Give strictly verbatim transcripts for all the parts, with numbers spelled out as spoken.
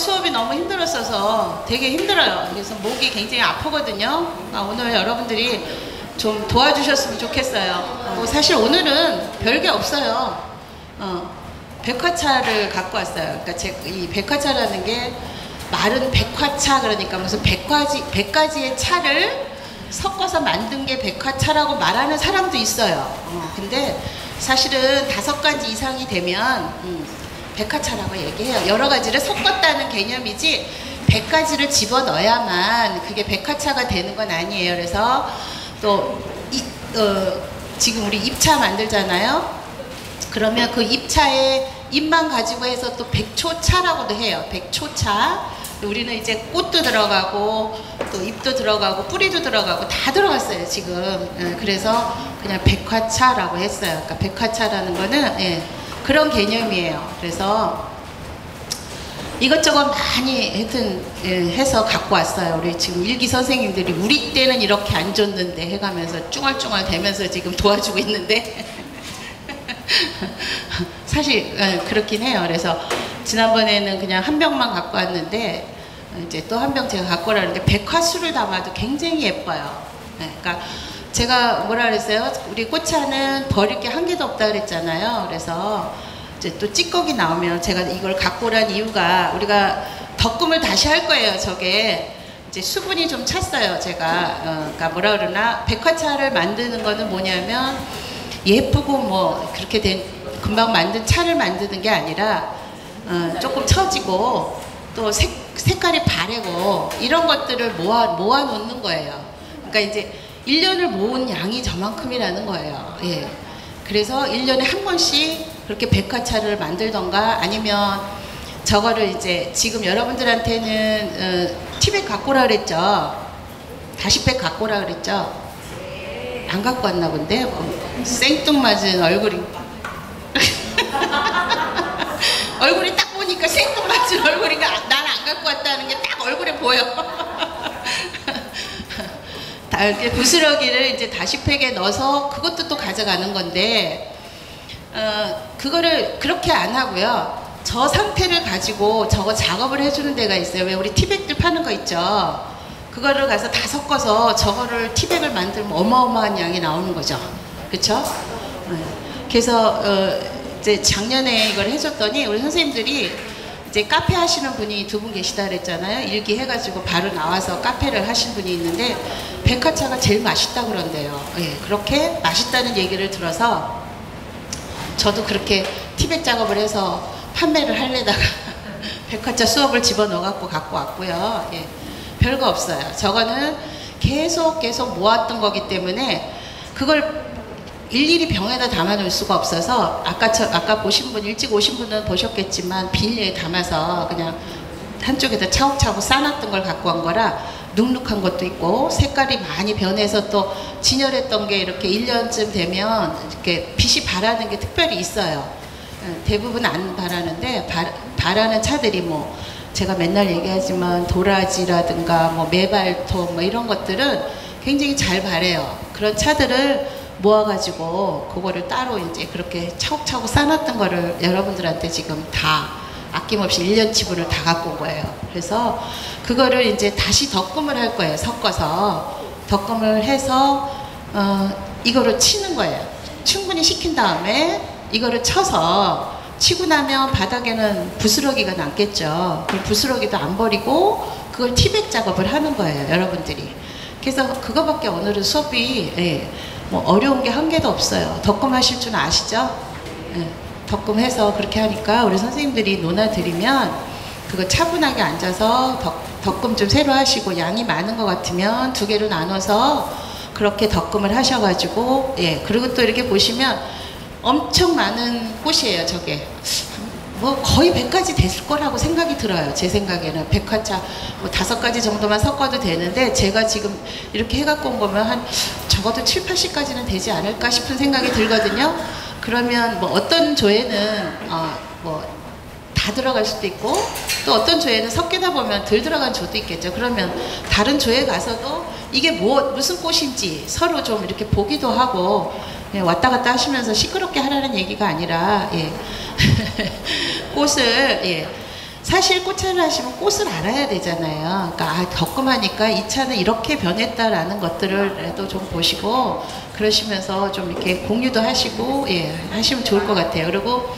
수업이 너무 힘들었어서 되게 힘들어요. 그래서 목이 굉장히 아프거든요. 아, 오늘 여러분들이 좀 도와주셨으면 좋겠어요. 어, 사실 오늘은 별게 없어요. 어, 백화차를 갖고 왔어요. 그러니까 제, 이 백화차라는 게 말은 백화차, 그러니까 무슨 백가지, 백가지의 차를 섞어서 만든 게 백화차라고 말하는 사람도 있어요. 어, 근데 사실은 다섯 가지 이상이 되면 음, 백화차라고 얘기해요. 여러 가지를 섞었다는 개념이지 백 가지를 집어넣어야만 그게 백화차가 되는 건 아니에요. 그래서 또 이, 어, 지금 우리 잎차 만들잖아요. 그러면 그 잎차에 잎만 가지고 해서 또 백초차라고도 해요. 백초차. 우리는 이제 꽃도 들어가고 또 잎도 들어가고 뿌리도 들어가고 다 들어갔어요 지금. 그래서 그냥 백화차라고 했어요. 그러니까 백화차라는 거는 예, 그런 개념이에요. 그래서 이것저것 많이 하여튼 예, 해서 갖고 왔어요. 우리 지금 일기 선생님들이 우리 때는 이렇게 안 줬는데 해가면서 쭝얼쭝얼 대면서 지금 도와주고 있는데 사실 예, 그렇긴 해요. 그래서 지난번에는 그냥 한 병만 갖고 왔는데 이제 또 한 병 제가 갖고 오라는데 백화수를 담아도 굉장히 예뻐요. 네, 그러니까 제가 뭐라 그랬어요? 우리 꽃차는 버릴 게 한 개도 없다 그랬잖아요. 그래서 이제 또 찌꺼기 나오면 제가 이걸 갖고 오란 이유가 우리가 덕금을 다시 할 거예요. 저게 이제 수분이 좀 찼어요. 제가 어, 그러니까 뭐라 그러나 백화차를 만드는 거는 뭐냐면 예쁘고 뭐 그렇게 된 금방 만든 차를 만드는 게 아니라 어, 조금 처지고 또 색, 색깔이 바래고 이런 것들을 모아, 모아 놓는 거예요. 그러니까 이제 일 년을 모은 양이 저만큼이라는 거예요. 예. 그래서 일 년에 한 번씩 그렇게 백화차를 만들던가 아니면 저거를 이제 지금 여러분들한테는 어, 티백 갖고 오라 그랬죠. 다시팩 갖고 오라 그랬죠. 안 갖고 왔나 본데 어, 생뚱맞은 얼굴이 얼굴이 딱 보니까 생뚱맞은 얼굴이가 난 안 갖고 왔다는 게 딱 얼굴에 보여. 다 이렇게 부스러기를 이제 다시팩에 넣어서 그것도 또 가져가는 건데 어, 그거를 그렇게 안 하고요. 저 상태를 가지고 저거 작업을 해주는 데가 있어요. 왜 우리 티백들 파는 거 있죠. 그거를 가서 다 섞어서 저거를 티백을 만들면 어마어마한 양이 나오는 거죠. 그쵸? 그래서 어, 이제 작년에 이걸 해줬더니 우리 선생님들이 이제 카페 하시는 분이 두 분 계시다 그랬잖아요. 일기 해가지고 바로 나와서 카페를 하신 분이 있는데 백화차가 제일 맛있다 그런대요. 예, 그렇게 맛있다는 얘기를 들어서 저도 그렇게 티백 작업을 해서 판매를 하려다가 백화차 수업을 집어넣어 갖고 갖고 왔고요. 예, 별거 없어요. 저거는 계속 계속 모았던 거기 때문에 그걸 일일이 병에다 담아놓을 수가 없어서 아까 저, 아까 보신 분 일찍 오신 분은 보셨겠지만 비닐에 담아서 그냥 한쪽에다 차곡차곡 싸놨던 걸 갖고 온 거라 눅눅한 것도 있고 색깔이 많이 변해서 또 진열했던 게 이렇게 일 년쯤 되면 이렇게 빛이 바라는 게 특별히 있어요. 대부분 안 바라는데 바, 바라는 차들이 뭐 제가 맨날 얘기하지만 도라지라든가 뭐 메발톱 뭐 이런 것들은 굉장히 잘 바래요. 그런 차들을 모아가지고 그거를 따로 이제 그렇게 차곡차곡 싸놨던 거를 여러분들한테 지금 다 아낌없이 일 년 치분을 다 갖고 온 거예요. 그래서 그거를 이제 다시 덕금을 할 거예요. 섞어서 덕금을 해서 어, 이거를 치는 거예요. 충분히 식힌 다음에 이거를 쳐서 치고 나면 바닥에는 부스러기가 남겠죠. 그 부스러기도 안 버리고 그걸 티백 작업을 하는 거예요. 여러분들이. 그래서 그거밖에 오늘은 수업이 예, 뭐 어려운 게 한 개도 없어요. 덕금 하실 줄 아시죠? 예, 덕금 해서 그렇게 하니까 우리 선생님들이 논하드리면 그거 차분하게 앉아서 덕, 덕금 좀 새로 하시고 양이 많은 것 같으면 두 개로 나눠서 그렇게 덕금을 하셔가지고 예, 그리고 또 이렇게 보시면 엄청 많은 꽃이에요. 저게 뭐 거의 백 가지 됐을 거라고 생각이 들어요. 제 생각에는 백화차 뭐 다섯 가지 정도만 섞어도 되는데 제가 지금 이렇게 해갖고 온 거면 한 적어도 칠, 팔십 가지는 되지 않을까 싶은 생각이 들거든요. 그러면 뭐 어떤 조에는 어 뭐 다 들어갈 수도 있고 또 어떤 조에는 섞이다 보면 덜 들어간 조도 있겠죠. 그러면 다른 조에 가서도 이게 뭐 무슨 꽃인지 서로 좀 이렇게 보기도 하고 예, 왔다 갔다 하시면서 시끄럽게 하라는 얘기가 아니라 예. 꽃을 예, 사실 꽃차를 하시면 꽃을 알아야 되잖아요. 그러니까 아, 덕금하니까 이 차는 이렇게 변했다라는 것들을 좀 보시고 그러시면서 좀 이렇게 공유도 하시고 예 하시면 좋을 것 같아요. 그리고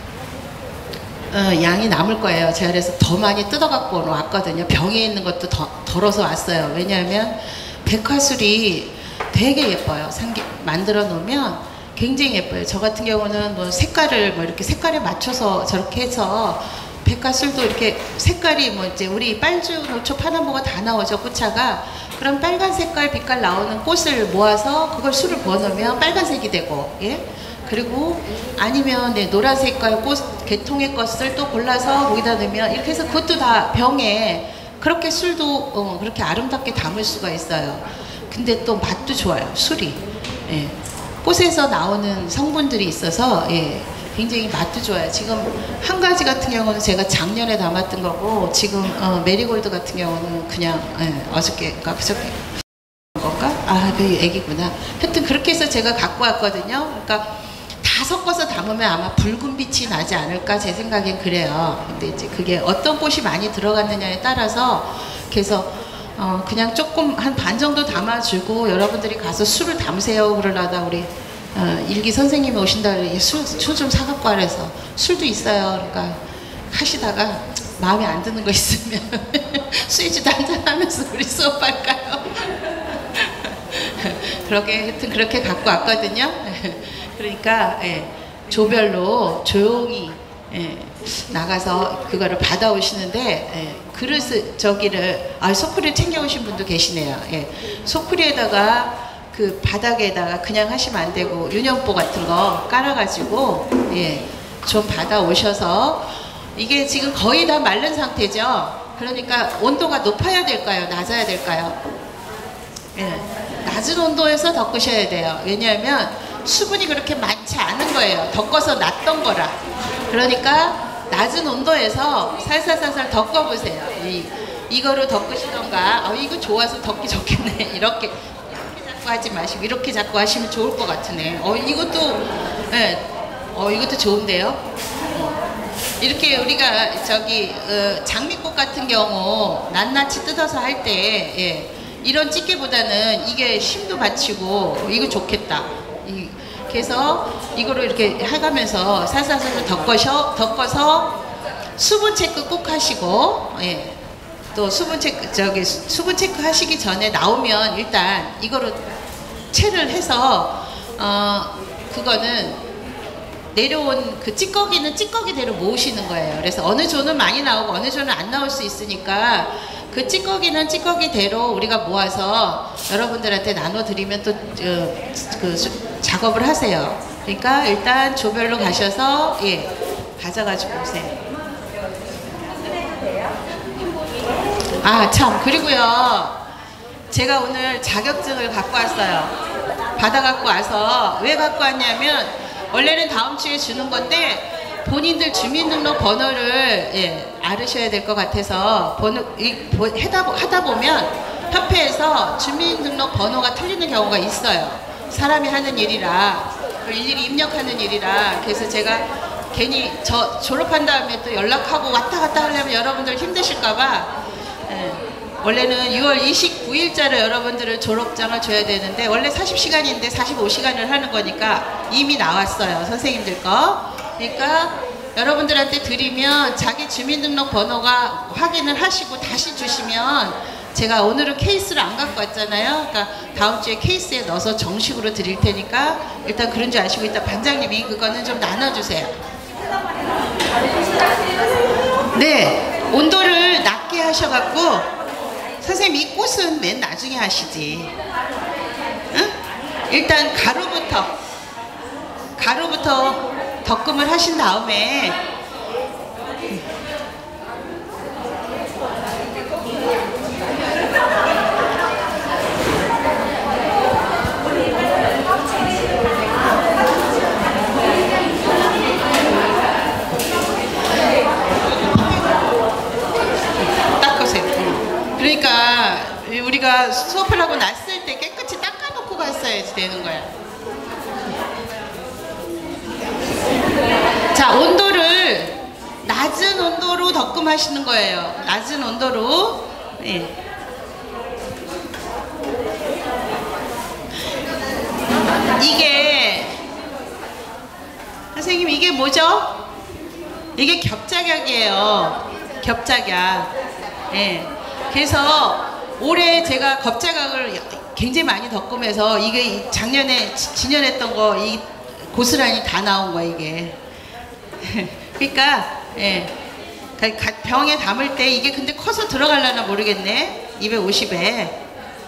어, 양이 남을 거예요. 제가 그래서 더 많이 뜯어갖고 왔거든요. 병에 있는 것도 더, 덜어서 왔어요. 왜냐하면 백화술이 되게 예뻐요. 상기, 만들어 놓으면 굉장히 예뻐요. 저 같은 경우는 뭐 색깔을 뭐 이렇게 색깔에 맞춰서 저렇게 해서 백화술도 이렇게 색깔이 뭐 이제 우리 빨주, 노초, 파남보가 다 나오죠. 꽃차가. 그럼 빨간 색깔, 빛깔 나오는 꽃을 모아서 그걸 술을 부어놓으면 빨간색이 되고, 예? 그리고 아니면 네, 노란 색깔 꽃, 계통의 것을 또 골라서 거기다 넣으면 이렇게 해서 그것도 다 병에 그렇게 술도 어, 그렇게 아름답게 담을 수가 있어요. 근데 또 맛도 좋아요. 술이. 예. 꽃에서 나오는 성분들이 있어서 예. 굉장히 맛도 좋아요. 지금 한 가지 같은 경우는 제가 작년에 담았던 거고 지금 어, 메리골드 같은 경우는 그냥 예, 어저께인가 그저께 건가? 아, 그 애기구나. 하여튼 그렇게 해서 제가 갖고 왔거든요. 그러니까 다 섞어서 담으면 아마 붉은 빛이 나지 않을까 제 생각엔 그래요. 근데 이제 그게 어떤 꽃이 많이 들어갔느냐에 따라서 그래서 어, 그냥 조금 한 반 정도 담아주고 여러분들이 가서 술을 담으세요 그러려다 우리 어, 일기 선생님이 오신다 그래 술 좀 사갖고 와래서 술도 있어요. 그러니까 하시다가 마음에 안 드는 거 있으면 스위즈도 한잔 하면서 우리 수업할까요? 그렇게 하여튼 그렇게 갖고 왔거든요. 그러니까 예, 조별로 조용히 예, 나가서 그거를 받아오시는데 예, 그릇을 저기를 아 소쿠리를 챙겨오신 분도 계시네요. 예, 소쿠리에다가 그 바닥에다가 그냥 하시면 안 되고 유년보 같은 거 깔아가지고 예, 좀 받아오셔서 이게 지금 거의 다 마른 상태죠. 그러니까 온도가 높아야 될까요? 낮아야 될까요? 예, 낮은 온도에서 덮으셔야 돼요. 왜냐하면 수분이 그렇게 많지 않은 거예요. 덮어서 놨던 거라. 그러니까 낮은 온도에서 살살살살 덮어보세요. 이, 이거로 덮으시던가 아, 이거 좋아서 덮기 좋겠네. 이렇게 이렇게 자꾸 하지 마시고 이렇게 자꾸 하시면 좋을 것 같으네. 어 이것도 예, 어 이것도 좋은데요. 어. 이렇게 우리가 저기 어, 장미꽃 같은 경우 낱낱이 뜯어서 할 때 예, 이런 찌개보다는 이게 힘도 받치고 이거 좋겠다. 이, 그래서 이거를 이렇게 해가면서 살살살살 덮어서, 덮어서 수분 체크 꼭 하시고 예, 또 수분 체크 저기 수분 체크 하시기 전에 나오면 일단 이거로 채를 해서 어 그거는 내려온 그 찌꺼기는 찌꺼기대로 모으시는 거예요. 그래서 어느 조는 많이 나오고 어느 조는 안 나올 수 있으니까 그 찌꺼기는 찌꺼기대로 우리가 모아서 여러분들한테 나눠드리면 또 그 작업을 하세요. 그러니까 일단 조별로 가셔서 예 가져가지고 오세요. 아 참 그리고요 제가 오늘 자격증을 갖고 왔어요. 받아 갖고 와서 왜 갖고 왔냐면 원래는 다음 주에 주는 건데 본인들 주민등록 번호를 예, 알으셔야 될 것 같아서 번호 이, 보, 하다, 하다 보면 협회에서 주민등록 번호가 틀리는 경우가 있어요. 사람이 하는 일이라 일일이 입력하는 일이라 그래서 제가 괜히 저 졸업한 다음에 또 연락하고 왔다 갔다 하려면 여러분들 힘드실까봐 예, 원래는 유월 이십구일자로 여러분들을 졸업장을 줘야 되는데 원래 사십 시간인데 사십오 시간을 하는 거니까 이미 나왔어요. 선생님들 거. 그러니까 여러분들한테 드리면 자기 주민등록 번호가 확인을 하시고 다시 주시면 제가 오늘은 케이스를 안 갖고 왔잖아요. 그러니까 다음 주에 케이스에 넣어서 정식으로 드릴 테니까 일단 그런 줄 아시고 일단 반장님이 그거는 좀 나눠주세요. 네, 온도를 낮게 하셔갖고 선생님 이 꽃은 맨 나중에 하시지. 응? 일단 가루부터 가루부터 덕금을 하신 다음에 그러니까 우리가 수업을 하고 났을 때 깨끗이 닦아놓고 갔어야지 되는 거야. 자, 온도를 낮은 온도로 덕금하시는 거예요. 낮은 온도로. 예. 이게 선생님 이게 뭐죠? 이게 겹작약이에요. 겹작약. 예. 그래서 올해 제가 겹작약을 굉장히 많이 덕금해서 이게 작년에 지년했던 거 이 고스란히 다 나온 거야 이게. 그러니까 예. 병에 담을 때 이게 근데 커서 들어가려나 모르겠네. 이백오십에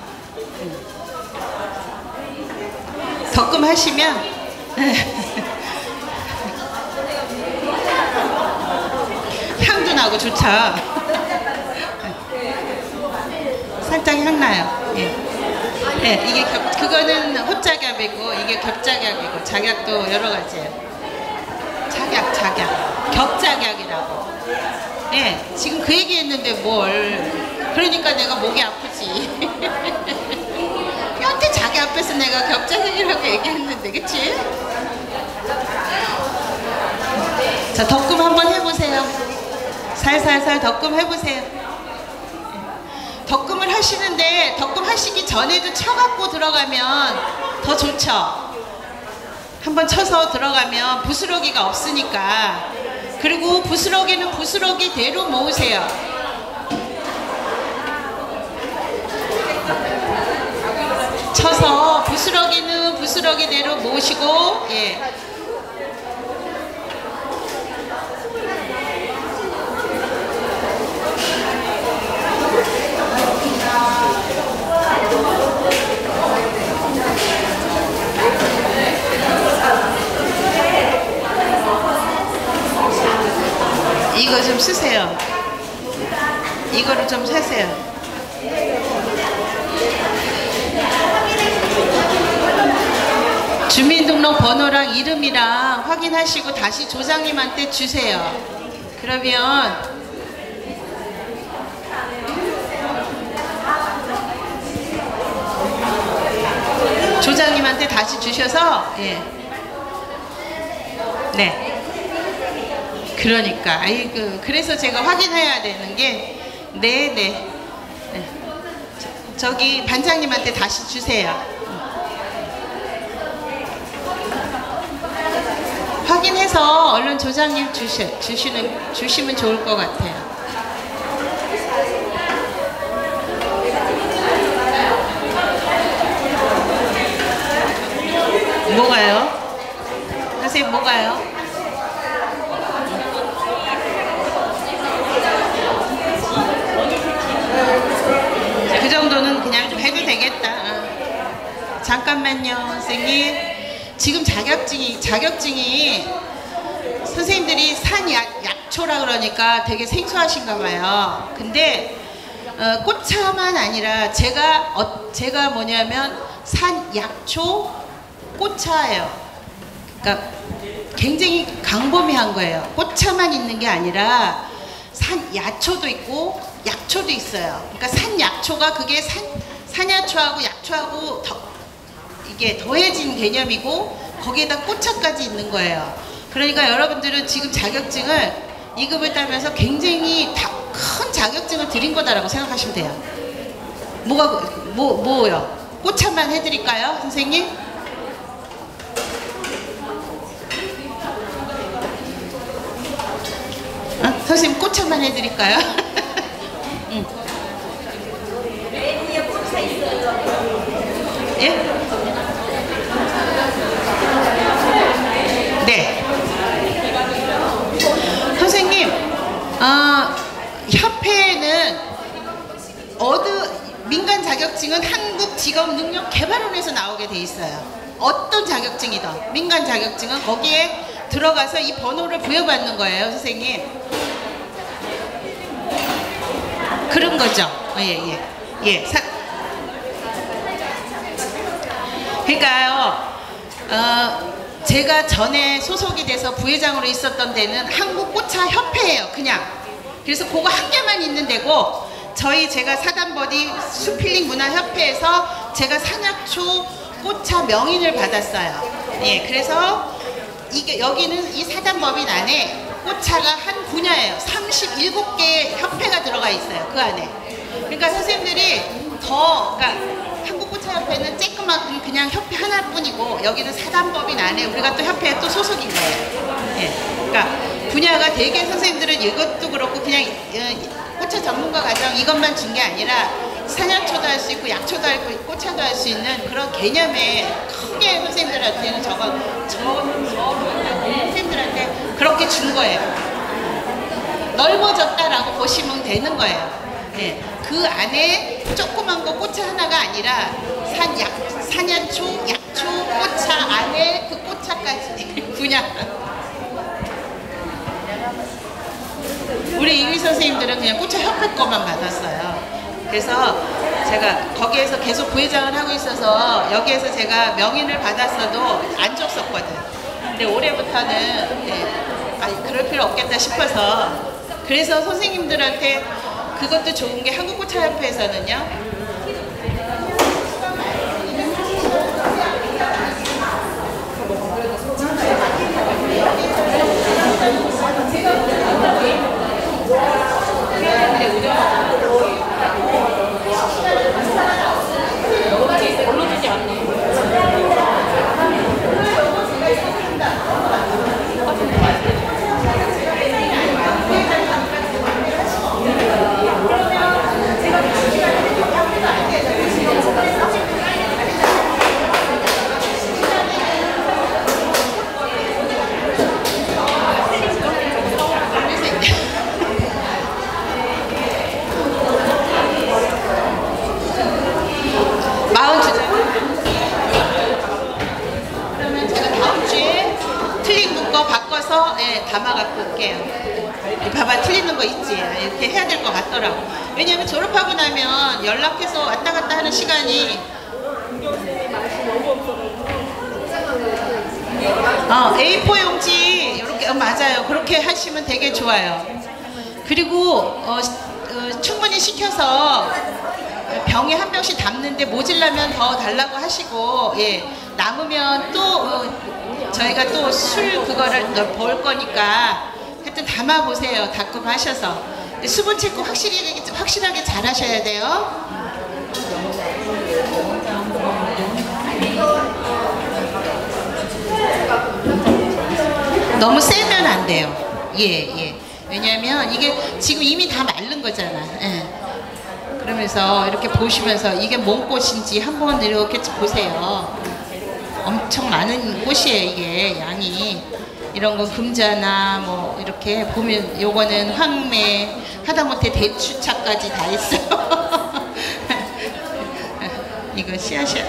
덕금 하시면 향도 나고 좋죠. 살짝 향 나요. 예. 예, 이게 겹, 그거는 흡작약이고 이게 겹작약이고 작약도 여러 가지예요. 작약, 작약, 겹작약이라고. 예, 지금 그 얘기했는데 뭘? 그러니까 내가 목이 아프지. 여태 자기 앞에서 내가 겹작약이라고 얘기했는데, 그치? 자, 덕금 한번 해보세요. 살살살 덕금 해보세요. 덕금을 하시는데 덕금 하시기 전에도 쳐갖고 들어가면 더 좋죠. 한번 쳐서 들어가면 부스러기가 없으니까. 그리고 부스러기는 부스러기대로 모으세요. 쳐서 부스러기는 부스러기대로 모으시고, 예. 이거 좀 쓰세요. 이거를 좀 세세요. 주민등록 번호랑 이름이랑 확인하시고 다시 조장님한테 주세요. 그러면 조장님한테 다시 주셔서, 예. 네. 그러니까 아이고, 그래서 제가 확인해야 되는 게 네네 네. 네. 저기 반장님한테 다시 주세요. 확인해서 얼른 조장님 주시, 주시는, 주시면 좋을 것 같아요. 뭐가요? 선생님 뭐가요? 그 정도는 그냥 좀 해도 되겠다. 잠깐만요, 선생님. 지금 자격증이, 자격증이 선생님들이 산약, 약초라 그러니까 되게 생소하신가 봐요. 근데 어, 꽃차만 아니라 제가, 어, 제가 뭐냐면 산약초 꽃차예요. 그러니까 굉장히 광범위한 거예요. 꽃차만 있는 게 아니라 산야초도 있고 약초도 있어요. 그러니까 산약초가 그게 산, 산야초하고 약초하고 더, 이게 더해진 개념이고 거기에다 꽃차까지 있는 거예요. 그러니까 여러분들은 지금 자격증을 이 급을 따면서 굉장히 다, 큰 자격증을 드린 거다라고 생각하시면 돼요. 뭐가, 뭐, 뭐요? 꽃차만 해드릴까요, 선생님? 어? 선생님 꽃차만 해드릴까요? 응. 예? 네. 선생님, 어, 협회는 어느 민간 자격증은 한국직업능력개발원에서 나오게 돼 있어요. 어떤 자격증이든 민간 자격증은 거기에 들어가서 이 번호를 부여받는 거예요, 선생님. 그런 거죠. 예, 예, 예. 사, 그러니까요. 어, 제가 전에 소속이 돼서 부회장으로 있었던 데는 한국꽃차협회예요, 그냥. 그래서 그거 한 개만 있는 데고, 저희 제가 사단버디 수필링 문화협회에서 제가 산약초 꽃차 명인을 받았어요. 예, 그래서 이게 여기는 이 사단법인 안에 꽃차가 한 분야예요. 삼십칠 개의 협회가 들어가 있어요. 그 안에. 그러니까 선생님들이 더, 그러니까 한국꽃차협회는 쬐끄맣게 그냥 협회 하나뿐이고 여기는 사단법인 안에 우리가 또 협회에 또 소속인 거예요. 예. 그러니까 분야가 되게 선생님들은 이것도 그렇고 그냥 꽃차 전문가 과정 이것만 준 게 아니라 사냥초도 할 수 있고 약초도 할 수 있고 꽃차도 할 수 있는 그런 개념에 크게 선생님들한테는 저거 저, 저 선생님들한테 그렇게 준 거예요. 넓어졌다라고 보시면 되는 거예요. 네, 그 안에 조그만 거 꽃차 하나가 아니라 산, 약, 사냥초, 약초, 꽃차 안에 그 꽃차까지 분야. 우리 이휘 선생님들은 그냥 꽃차 협회 거만 받았어요. 그래서 제가 거기에서 계속 부회장을 하고 있어서 여기에서 제가 명인을 받았어도 안 줬었거든. 근데 올해부터는 네, 아, 그럴 필요 없겠다 싶어서 그래서 선생님들한테 그것도 좋은 게 한국꽃차협회에서는요. 네, 담아 갖고 올게요. 봐봐, 틀리는 거 있지. 이렇게 해야 될 것 같더라고. 왜냐면 졸업하고 나면 연락해서 왔다 갔다 하는 시간이 어, 에이포 용지 이렇게 어, 맞아요. 그렇게 하시면 되게 좋아요. 그리고 어, 어, 충분히 시켜서 병에 한 병씩 담는데 모질라면 더 달라고 하시고, 예, 남으면 또 어, 저희가 또 술 그거를 볼 거니까 하여튼 담아 보세요. 닦음하셔서 수분 체크 확실히 확실하게 잘 하셔야 돼요. 너무 세면 안 돼요. 예, 예. 왜냐면 이게 지금 이미 다 마른 거잖아. 예. 그러면서 이렇게 보시면서 이게 뭔 꽃인지 한번 이렇게 보세요. 엄청 많은 꽃이에요. 이게 양이. 이런 거 금자나 뭐 이렇게 보면 요거는 황매, 하다못해 대추차까지 다 있어요. 이거 씨앗이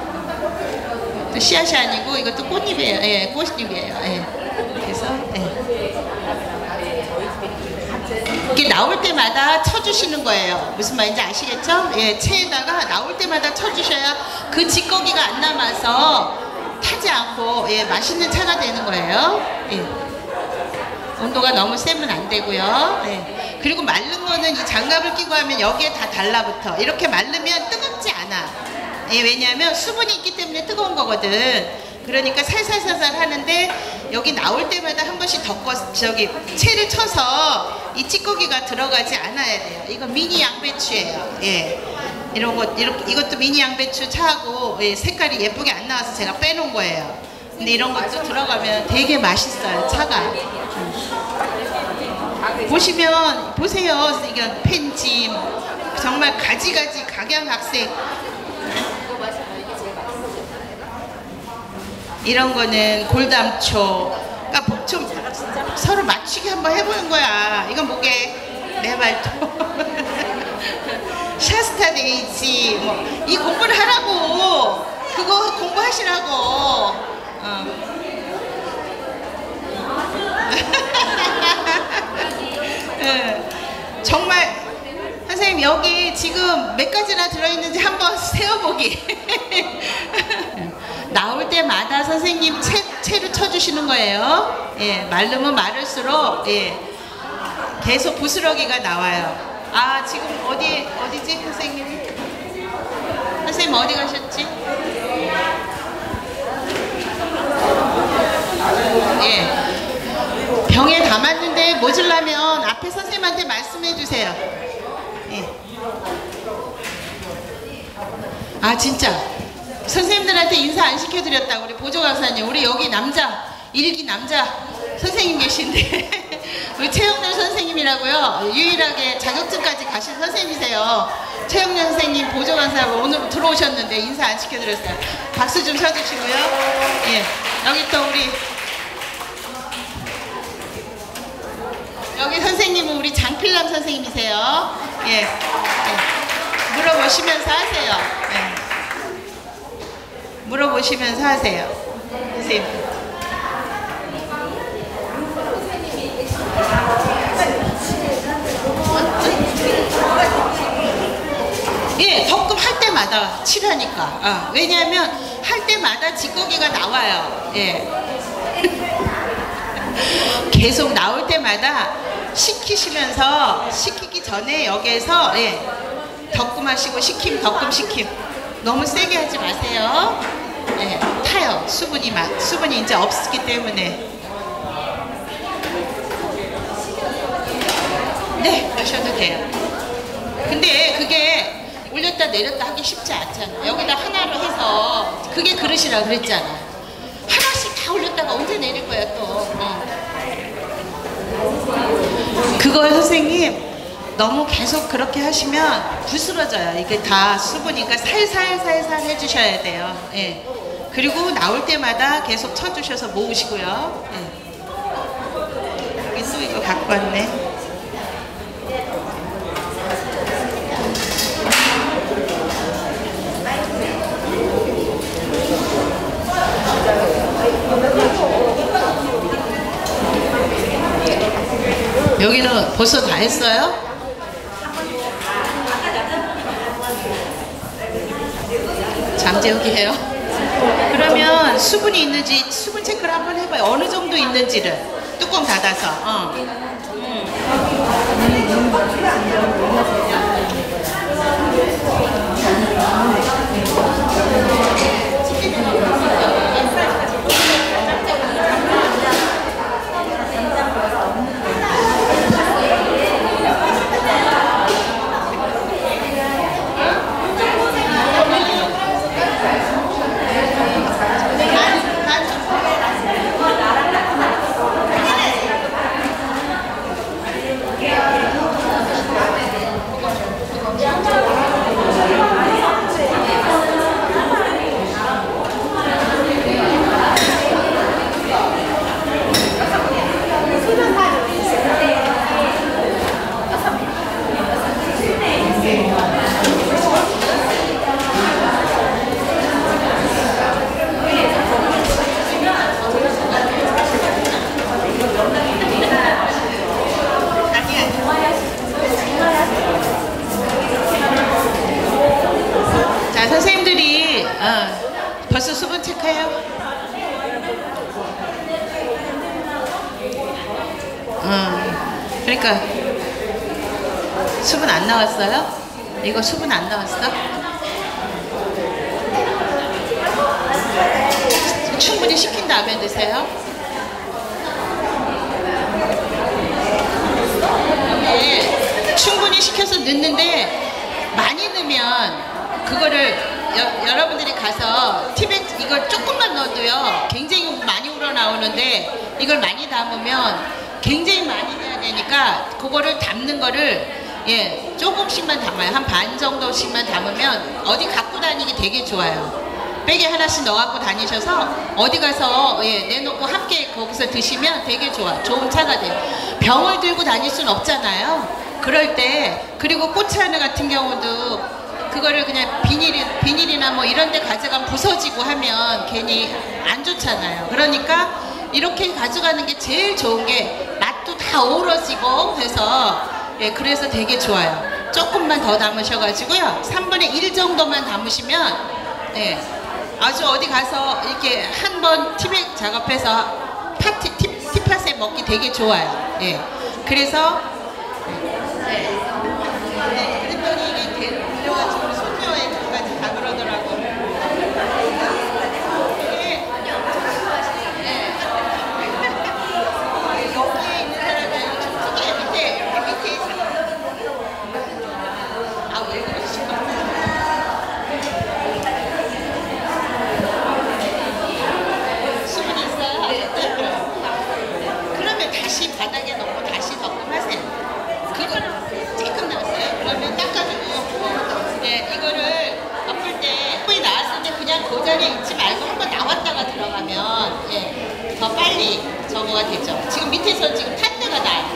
또 씨앗이 아니고 이것도 꽃잎이에요. 예, 꽃잎이에요. 예. 그래서 예. 이게 나올 때마다 쳐주시는 거예요. 무슨 말인지 아시겠죠? 예, 체에다가 나올 때마다 쳐주셔야 그 찌꺼기가 안 남아서 타지 않고, 예, 맛있는 차가 되는 거예요. 예. 온도가 너무 세면 안 되고요. 예. 그리고 마른 거는 이 장갑을 끼고 하면 여기에 다 달라붙어. 이렇게 마르면 뜨겁지 않아. 예, 왜냐하면 수분이 있기 때문에 뜨거운 거거든. 그러니까 살살살살 하는데 여기 나올 때마다 한 번씩 덮어 저기 채를 쳐서 이 찌꺼기가 들어가지 않아야 돼요. 이거 미니 양배추예요. 예. 이런 것 이렇게 이것도 미니 양배추 차하고, 예, 색깔이 예쁘게 안 나와서 제가 빼놓은 거예요. 근데 이런 것도 들어가면 되게 맛있어요. 차가. 음. 보시면 보세요. 이게 펜지 뭐 정말 가지가지 각양각색. 이런 거는 골담초. 그러니까 좀 서로 맞추기 한번 해보는 거야. 이건 뭐게? 내 발톱. 샤스타 데이지. 뭐 이 공부를 하라고. 그거 공부하시라고. 어. 네. 정말 선생님 여기 지금 몇 가지나 들어있는지 한번 세어보기. 나올 때마다 선생님 채, 채로 쳐주시는 거예요. 예, 마르면 마를수록, 예, 계속 부스러기가 나와요. 아, 지금 어디, 어디지 선생님? 선생님 어디 가셨지? 예, 병에 담았는 아 진짜 선생님들한테 인사 안 시켜드렸다. 우리 보조 강사님, 우리 여기 남자 일기 남자 선생님 계신데 우리 최영렬 선생님이라고요. 유일하게 자격증까지 가신 선생님이세요. 최영렬 선생님 보조 강사 오늘 들어오셨는데 인사 안 시켜드렸어요. 박수 좀 쳐주시고요. 예, 여기 또 우리 여기 선생님은 우리 장필남 선생님이세요. 예, 예. 물어보시면서 하세요. 예. 물어보시면서 하세요. 선생님. 예, 덕금 할 때마다 칠하니까. 아, 왜냐하면 할 때마다 찌꺼기가 나와요. 예. 계속 나올 때마다 시키시면서 시키기 전에 여기에서 예, 덕금 하시고 시킴 덕금 시킴 너무 세게 하지 마세요. 예, 타요. 수분이 막 수분이 이제 없기 때문에. 네, 그러셔도 돼요. 근데 그게 올렸다 내렸다 하기 쉽지 않잖아. 여기다 하나로 해서 그게 그릇이라 그랬잖아. 하나씩 다 올렸다가 언제 내릴 거야 또. 어. 그걸 선생님 너무 계속 그렇게 하시면 부스러져요. 이게 다 수분이니까 살살살살 해주셔야 돼요. 예. 그리고 나올 때마다 계속 쳐주셔서 모으시고요. 예. 여기 또 이거 갖고 왔네. 여기는 벌써 다 했어요? 잠재우기 해요? 그러면 수분이 있는지 수분 체크를 한번 해봐요. 어느 정도 있는지를 뚜껑 닫아서. 어. 음. 벌써 수분 체크해요? 음, 그러니까 수분 안 나왔어요? 이거 수분 안 나왔어? 충분히 식힌 다음에 드세요. 네, 충분히 식혀서 넣는데 많이 넣으면 그거를 여, 여러분들이 가서 티백 이걸 조금만 넣어도요 굉장히 많이 우러나오는데 이걸 많이 담으면 굉장히 많이 해야 되니까 그거를 담는 거를 예 조금씩만 담아요. 한 반 정도씩만 담으면 어디 갖고 다니기 되게 좋아요. 백에 하나씩 넣어갖고 다니셔서 어디 가서 예, 내놓고 함께 거기서 드시면 되게 좋아. 좋은 차가 돼요. 병을 들고 다닐 순 없잖아요. 그럴 때 그리고 꽃차나 같은 경우도 그거를 그냥 비닐, 비닐이나 뭐 이런 데 가져가면 부서지고 하면 괜히 안 좋잖아요. 그러니까 이렇게 가져가는 게 제일 좋은 게 맛도 다 어우러지고 해서 예, 그래서 되게 좋아요. 조금만 더 담으셔가지고요. 삼분의 일 정도만 담으시면 예, 아주 어디 가서 이렇게 한번 티백 작업해서 파티, 티, 티팟에 먹기 되게 좋아요. 예, 그래서 예, 네, 그랬더니 이게 들려가지고 손녀애들까지 다 그러더라고. 이게 네. 여기에 있는 사람은 저쪽에 밑에 이렇게 밑에 있어. 아, 왜 그러시죠? 빨리 저거가 되죠. 지금 밑에서 지금 탄 데가 나요.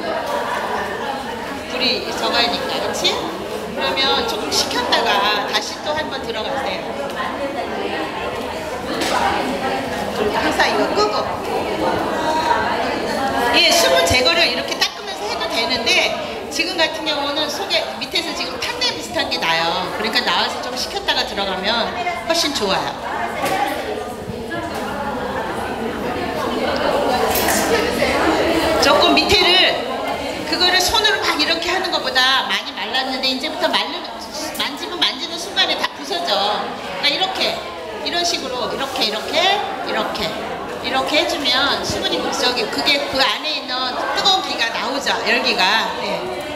불이 저거니까, 그렇지? 그러면 조금 식혔다가 다시 또 한 번 들어가세요. 항상 이거 끄고. 예, 수분 제거를 이렇게 닦으면서 해도 되는데 지금 같은 경우는 속에 밑에서 지금 탄내 비슷한 게 나요. 그러니까 나와서 좀 식혔다가 들어가면 훨씬 좋아요. 조금 밑에를 그거를 손으로 막 이렇게 하는 것보다 많이 말랐는데 이제부터 말르, 만지면 만지는 순간에 다 부서져. 그러니까 이렇게 이런 식으로 이렇게 이렇게 이렇게 이렇게 해주면 수분이 저기 그게 그 안에 있는 뜨거운 기가 나오죠. 열기가. 네.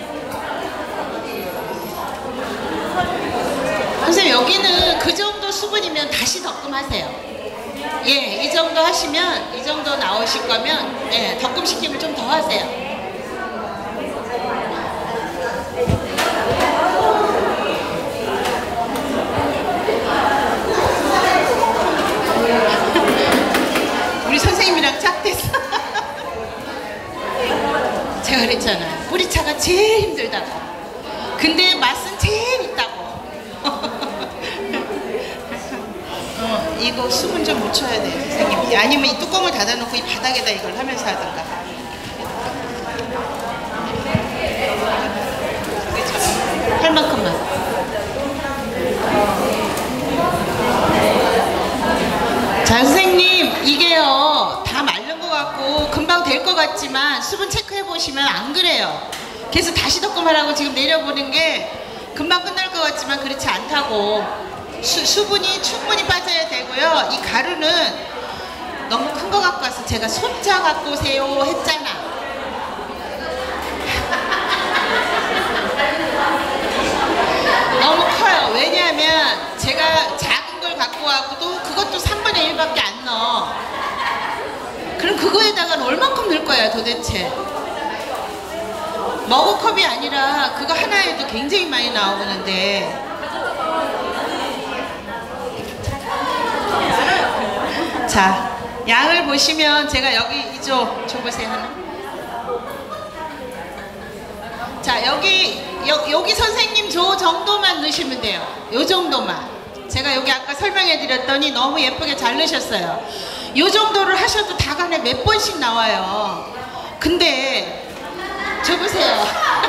선생님 여기는 그 정도 수분이면 다시 덕금하세요. 예, 이 정도 하시면 이 정도 나오실 거면 예, 덕금 시킴을 좀 더 하세요. 우리 선생님이랑 짝됐어. 제가 그랬잖아요. 뿌리차가 제일 힘들다고. 근데 맛은 제일 있다고. 어, 이거 수분 좀 묻혀야 돼, 선생님. 아니면 이 뚜껑을 닫아놓고 이 바닥에다 이걸 하면서 하든가. 할 만큼만. 자, 선생님, 이게요, 다 마른 것 같고, 금방 될 것 같지만, 수분 체크해 보시면 안 그래요. 그래서 다시 덕금하라고 지금 내려보는 게, 금방 끝날 것 같지만, 그렇지 않다고. 수, 수분이 충분히 빠져야 되고요. 이 가루는 너무 큰 거 갖고 와서 제가 손자 갖고 오세요 했잖아. 너무 커요. 왜냐하면 제가 작은 걸 갖고 와도 그것도 삼분의 일밖에 안 넣어. 그럼 그거에다가 얼만큼 넣을 거야 도대체. 머그컵이 아니라 그거 하나에도 굉장히 많이 나오는데. 자, 양을 보시면 제가 여기 이쪽 줘보세요 하나. 자, 여기 여, 여기 선생님 저 정도만 넣으시면 돼요. 요 정도만. 제가 여기 아까 설명해 드렸더니 너무 예쁘게 잘 넣으셨어요. 요 정도를 하셔도 다간에 몇 번씩 나와요. 근데 줘보세요.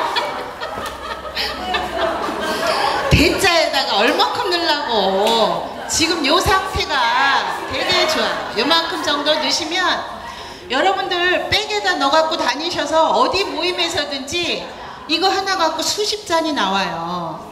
대자에다가 얼마큼 넣으려고. 지금 요 상태가 되게 좋아요. 요만큼 정도 넣으시면 여러분들 백에다 넣어 갖고 다니셔서 어디 모임에서든지 이거 하나 갖고 수십 잔이 나와요.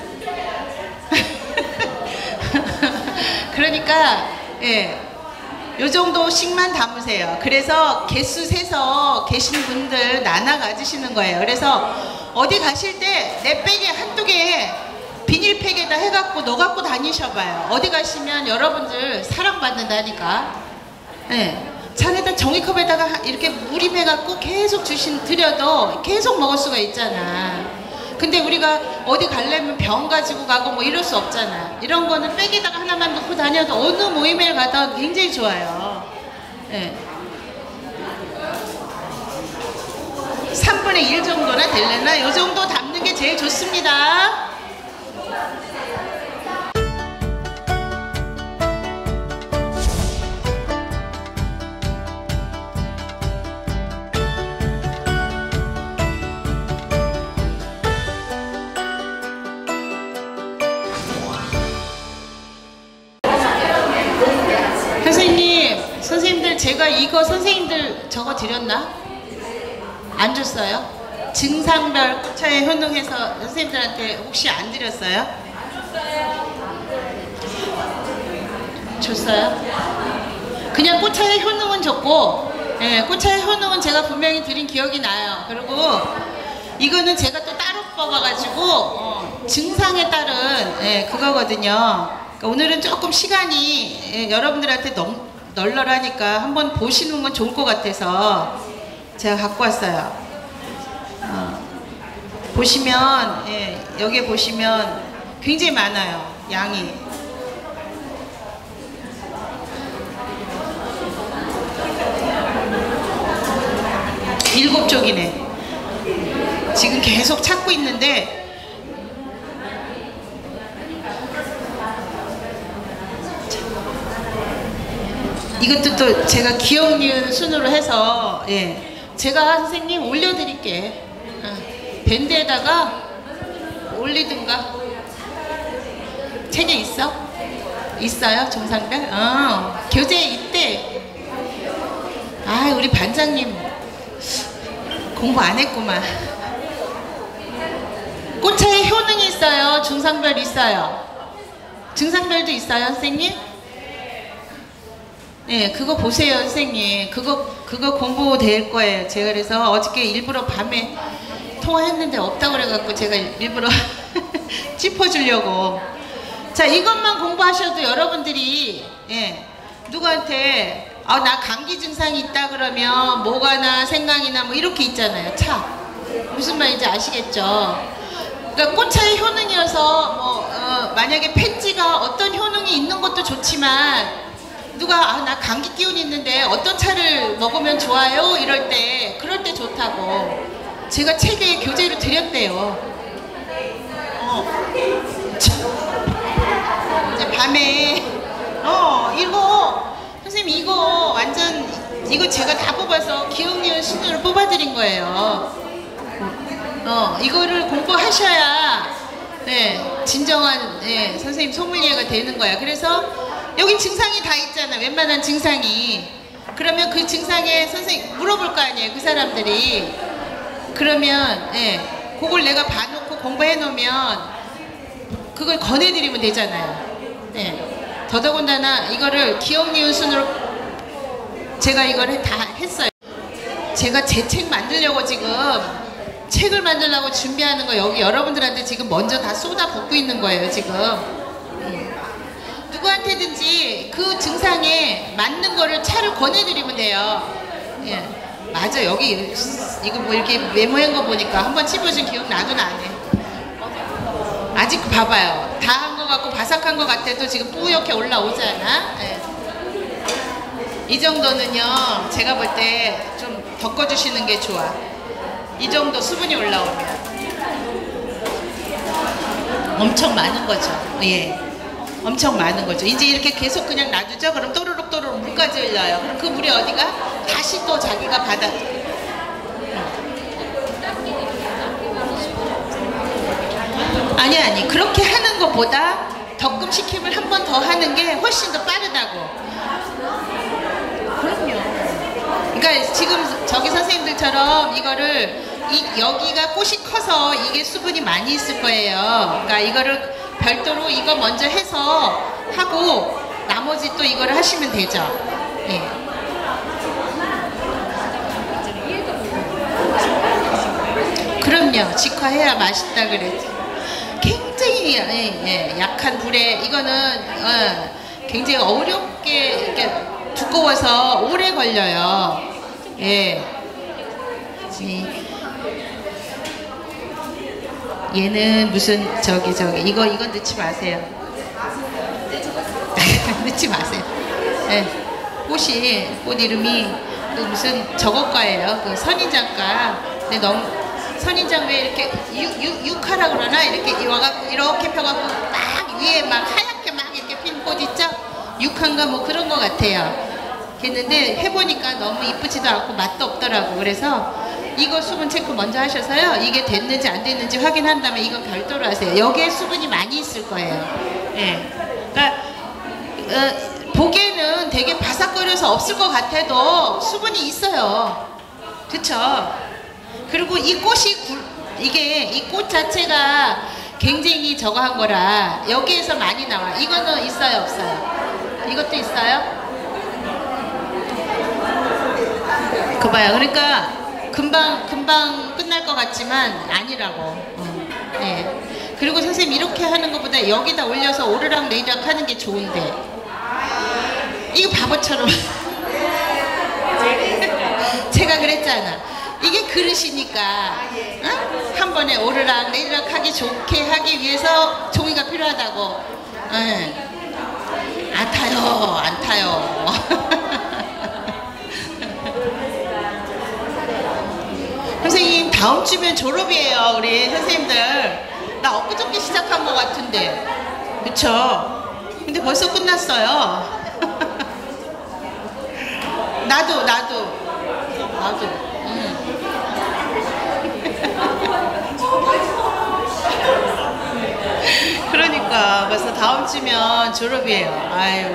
그러니까 예, 요 정도씩만 담으세요. 그래서 개수 세서 계신 분들 나눠 가지시는 거예요. 그래서 어디 가실 때 내 백에 한두 개에 비닐팩에다 해갖고 넣어 갖고 다니셔봐요. 어디 가시면 여러분들 사랑받는다니까. 네. 잔에다 종이컵에다가 이렇게 무림해갖고 계속 주신 드려도 계속 먹을 수가 있잖아. 근데 우리가 어디 가려면 병 가지고 가고 뭐 이럴 수 없잖아. 이런 거는 백에다가 하나만 넣고 다녀도 어느 모임에 가도 굉장히 좋아요. 네. 삼분의 일 정도나 될래나? 요 정도 담는 게 제일 좋습니다. 선생님, 선생님들 제가 이거 선생님들 저거 드렸나? 안 줬어요? 증상별 차에 효능해서 선생님들한테 혹시 안 드렸어요? 줬어요? 그냥 꽃차의 효능은 줬고, 예, 꽃차의 효능은 제가 분명히 드린 기억이 나요. 그리고 이거는 제가 또 따로 뽑아가지고 어, 증상에 따른 예, 그거거든요. 그러니까 오늘은 조금 시간이 예, 여러분들한테 너무 널널하니까 한번 보시는 건 좋을 것 같아서 제가 갖고 왔어요. 어, 보시면 예, 여기 보시면 굉장히 많아요. 양이. 일곱 쪽이네. 지금 계속 찾고 있는데 이것도 또 제가 기억 니은 순으로 해서 예 제가 선생님 올려드릴게. 어, 밴드에다가 올리든가. 책에 있어? 있어요? 중상별? 어, 교재에 있대. 아 우리 반장님 공부 안 했구만. 꽃차에 효능이 있어요? 중상별 있어요? 중상별도 있어요 선생님? 네 그거 보세요 선생님. 그거 그거 공부될 거예요. 제가 그래서 어저께 일부러 밤에 통화했는데 없다고 그래갖고 제가 일부러 짚어주려고. 자 이것만 공부하셔도 여러분들이 예, 누구한테 아, 나 감기 증상이 있다 그러면 뭐가 나 생각이 나 뭐 이렇게 있잖아요. 차 무슨 말인지 아시겠죠? 그러니까 꽃차의 효능이어서 뭐 어, 만약에 펜지가 어떤 효능이 있는 것도 좋지만 누가 아, 나 감기 기운 있는데 어떤 차를 먹으면 좋아요? 이럴 때 그럴 때 좋다고 제가 책에 교재로 드렸대요. 어. 이제 밤에 어 이거 선생님 이거 완전 이거 제가 다 뽑아서 기억니은 순으로 뽑아드린 거예요. 어 이거를 공부하셔야 네 진정한 네, 선생님 소믈리에가 되는 거야. 그래서 여기 증상이 다 있잖아. 웬만한 증상이. 그러면 그 증상에 선생님 물어볼 거 아니에요 그 사람들이. 그러면 예 그걸 내가 봐놓고 공부해 놓으면 그걸 권해드리면 되잖아요. 예 더더군다나 이거를 기억니은 순으로 제가 이걸 다 했어요. 제가 제 책 만들려고 지금 책을 만들려고 준비하는 거 여기 여러분들한테 지금 먼저 다 쏟아 붓고 있는 거예요 지금. 음. 누구한테든지 그 증상에 맞는 거를 차를 권해드리면 돼요. 예. 맞아 여기 이거 뭐 이렇게 메모한 거 보니까 한번 찝어준 기억 나도 나네. 아직 봐봐요. 다 한 거 같고 바삭한 거 같아도 지금 뿌옇게 올라오잖아. 예. 이 정도는요 제가 볼 때 좀 덮어주시는 게 좋아. 이 정도 수분이 올라오면 엄청 많은 거죠. 예, 엄청 많은 거죠. 이제 이렇게 계속 그냥 놔두죠. 그럼 또르륵 또르륵 물까지 흘려요. 그럼 그 물이 어디가? 다시 또 자기가 받아. 아니 아니 그렇게 하는 것보다 덕금시킴을 한 번 더 하는 게 훨씬 더 빠르다고. 그럼요. 그러니까 지금 저기 선생님들처럼 이거를 이, 여기가 꽃이 커서 이게 수분이 많이 있을 거예요. 그러니까 이거를 별도로 이거 먼저 해서 하고 나머지 또 이거를 하시면 되죠. 예. 그럼요. 직화해야 맛있다 그랬지. 굉장히 예, 예, 약한 불에 이거는 어, 굉장히 어렵게 이렇게 두꺼워서 오래 걸려요. 예. 얘는 무슨 저기 저기 이거 이거 넣지 마세요. 넣지 마세요. 예. 꽃이 꽃 이름이 또 무슨 저것과예요. 그 선인장과. 근데 너무 선인장 왜 이렇게 육 육하라 그러나 이렇게 와갖고 이렇게 펴갖고 막 위에 막 하얗게 막 이렇게 핀 꽃 있죠? 육한가 뭐 그런 것 같아요. 했는데 해보니까 너무 이쁘지도 않고 맛도 없더라고. 그래서 이거 수분 체크 먼저 하셔서요. 이게 됐는지 안 됐는지 확인한 다음에 이건 별도로 하세요. 여기에 수분이 많이 있을 거예요. 예. 그러니까 어, 보기에는 되게 바삭거려서 없을 것 같아도 수분이 있어요. 그쵸? 그리고 이 꽃이 구, 이게 이 꽃 자체가 굉장히 저거 한 거라 여기에서 많이 나와. 이거는 있어요 없어요? 이것도 있어요? 그 봐요. 그러니까 금방 금방 끝날 것 같지만 아니라고. 어. 네. 그리고 선생님 이렇게 하는 것보다 여기다 올려서 오르락 내리락 하는 게 좋은데 이거 바보처럼 제가 그랬잖아. 이게 그릇이니까 어? 한 번에 오르락 내리락 하기 좋게 하기 위해서 종이가 필요하다고. 네. 안 타요 안 타요. 다음 주면 졸업이에요, 우리 선생님들. 나 엊그저께 시작한 것 같은데, 그쵸? 근데 벌써 끝났어요. 나도 나도 나도. 음. 그러니까 벌써 다음 주면 졸업이에요. 아유,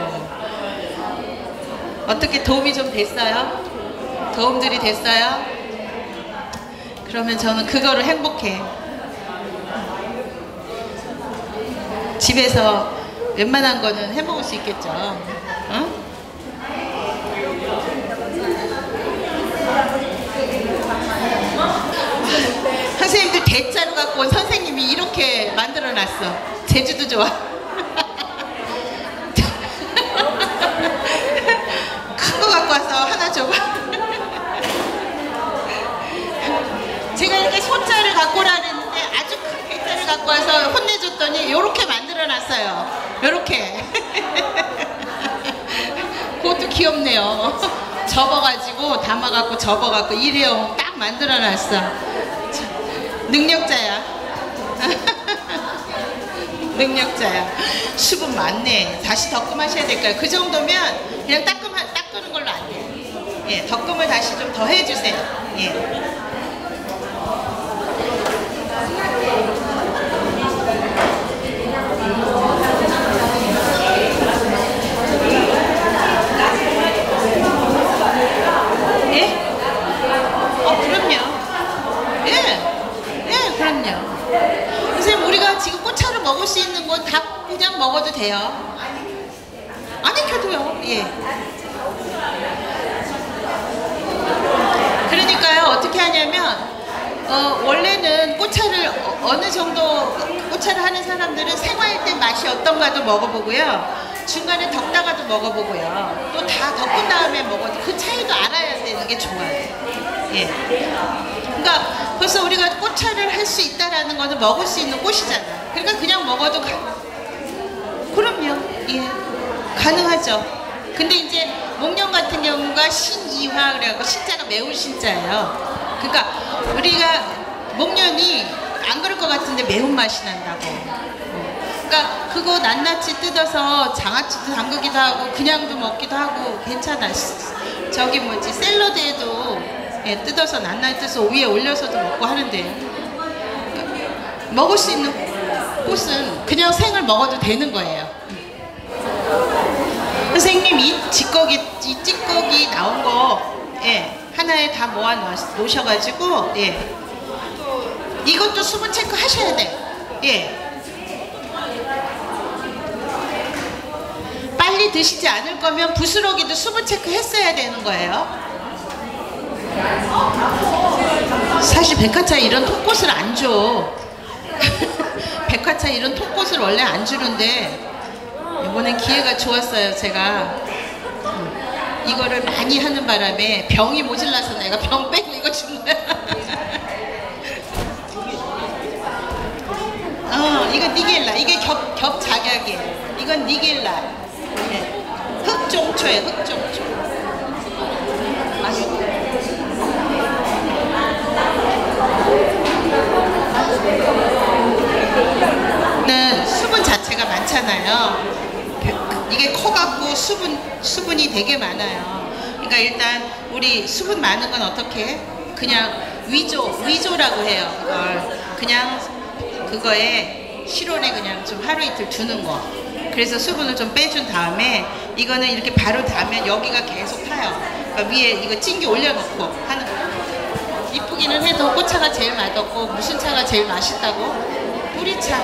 어떻게 도움이 좀 됐어요? 도움들이 됐어요? 그러면 저는 그거를 행복해. 집에서 웬만한 거는 해먹을 수 있겠죠. 어? 선생님들 대자로 갖고 온 선생님이 이렇게 만들어 놨어. 제주도 좋아. 큰 거 갖고 와서 하나 줘봐. 제가 이렇게 소자를 갖고 오라는데 아주 큰 대자를 갖고 와서 혼내줬더니 이렇게 만들어 놨어요. 이렇게. 그것도 귀엽네요. 접어가지고 담아갖고 접어갖고 일회용 딱 만들어 놨어. 능력자야. 능력자야. 수분 많네. 다시 덕금하셔야 될까요? 그 정도면 그냥 닦음, 닦는 걸로 안 돼요. 예, 덕금을 다시 좀 더 해주세요. 예. 지금 꽃차를 먹을 수 있는 건 다 그냥 먹어도 돼요. 안 익혀도요. 예. 그러니까요, 어떻게 하냐면 어, 원래는 꽃차를 어, 어느 정도 꽃차를 하는 사람들은 생화일 때 맛이 어떤가도 먹어보고요, 중간에 덕다가도 먹어보고요, 또 다 덕은 다음에 먹어도 그 차이도 알아야 되는 게 좋아요. 예. 그러니까 벌써 우리가 꽃차를 할 수 있다라는 거는 먹을 수 있는 꽃이잖아. 그러니까 그냥 먹어도 가. 그럼요. 예. 가능하죠. 근데 이제 목련 같은 경우가 신이화 그래갖고 신자가 매운 신자예요. 그러니까 우리가 목련이 안 그럴 것 같은데 매운맛이 난다고. 그러니까 그거 낱낱이 뜯어서 장아찌도 담그기도 하고 그냥도 먹기도 하고 괜찮아. 저기 뭐지 샐러드에도 예, 뜯어서 낱낱이 뜯어서 위에 올려서도 먹고 하는데, 그러니까 먹을 수 있는 꽃은 그냥 생을 먹어도 되는 거예요. 선생님 이 찌꺼기, 이 찌꺼기 나온 거 예, 하나에 다 모아 놓으셔가지고 예, 이것도 수분 체크 하셔야 돼. 예. 빨리 드시지 않을 거면 부스러기도 수분 체크 했어야 되는 거예요. 사실 백화차에 이런 통꽃을 안 줘. 백화차에 이런 통꽃을 원래 안 주는데 이번엔 기회가 좋았어요. 제가 이거를 많이 하는 바람에 병이 모질라서 내가 병 빼고 이거 준 거야. 어, 이건 니겔라. 이게 겹, 겹작약이에요. 이건 니겔라. 네. 흑종초예요. 흑종초. 아주 는 수분 자체가 많잖아요. 이게 커갖고 수분, 수분이 되게 많아요. 그러니까 일단 우리 수분 많은 건 어떻게? 그냥 위조, 위조라고 해요. 그걸 그냥 그거에 실온에 그냥 좀 하루 이틀 두는 거. 그래서 수분을 좀 빼준 다음에 이거는 이렇게 바로 닿으면 여기가 계속 타요. 그러니까 위에 이거 찡기 올려놓고 하는 거. 이쁘기는 해도 꽃차가 제일 맛없고 무슨 차가 제일 맛있다고? 뿌리차.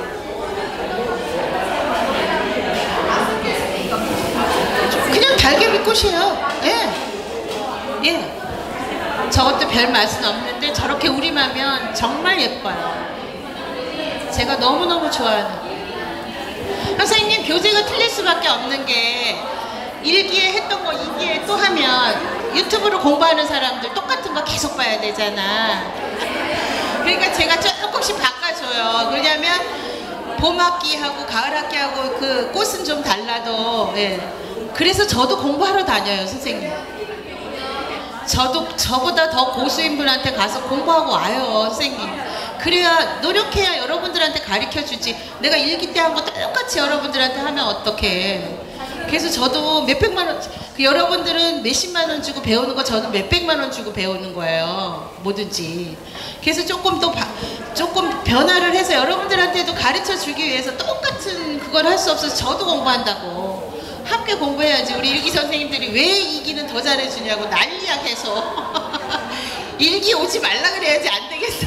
그냥 달걀이 꽃이에요. 예. 예. 저것도 별 맛은 없는데 저렇게 우림하면 정말 예뻐요. 제가 너무너무 좋아하는. 선생님 교재가 틀릴 수밖에 없는 게 일기에 했던 거 이기에 또 하면 유튜브로 공부하는 사람들 똑같은 거 계속 봐야 되잖아. 그러니까 제가 조금씩 바꿔줘요. 왜냐면 봄학기하고 가을학기하고 그 꽃은 좀 달라도 예. 그래서 저도 공부하러 다녀요, 선생님. 저도 저보다 더 고수인 분한테 가서 공부하고 와요, 선생님. 그래야 노력해야 여러분들한테 가르쳐 주지. 내가 일기 때 한 거 똑같이 여러분들한테 하면 어떡해. 그래서 저도 몇백만 원, 그 여러분들은 몇십만 원 주고 배우는 거 저는 몇백만 원 주고 배우는 거예요. 뭐든지. 그래서 조금 더 바, 조금 변화를 해서 여러분들한테도 가르쳐 주기 위해서 똑같은 그걸 할 수 없어서 저도 공부한다고. 함께 공부해야지. 우리 일기 선생님들이 왜 이기는 더 잘해주냐고 난리야 계속. 일기 오지 말라 그래야지 안 되겠어.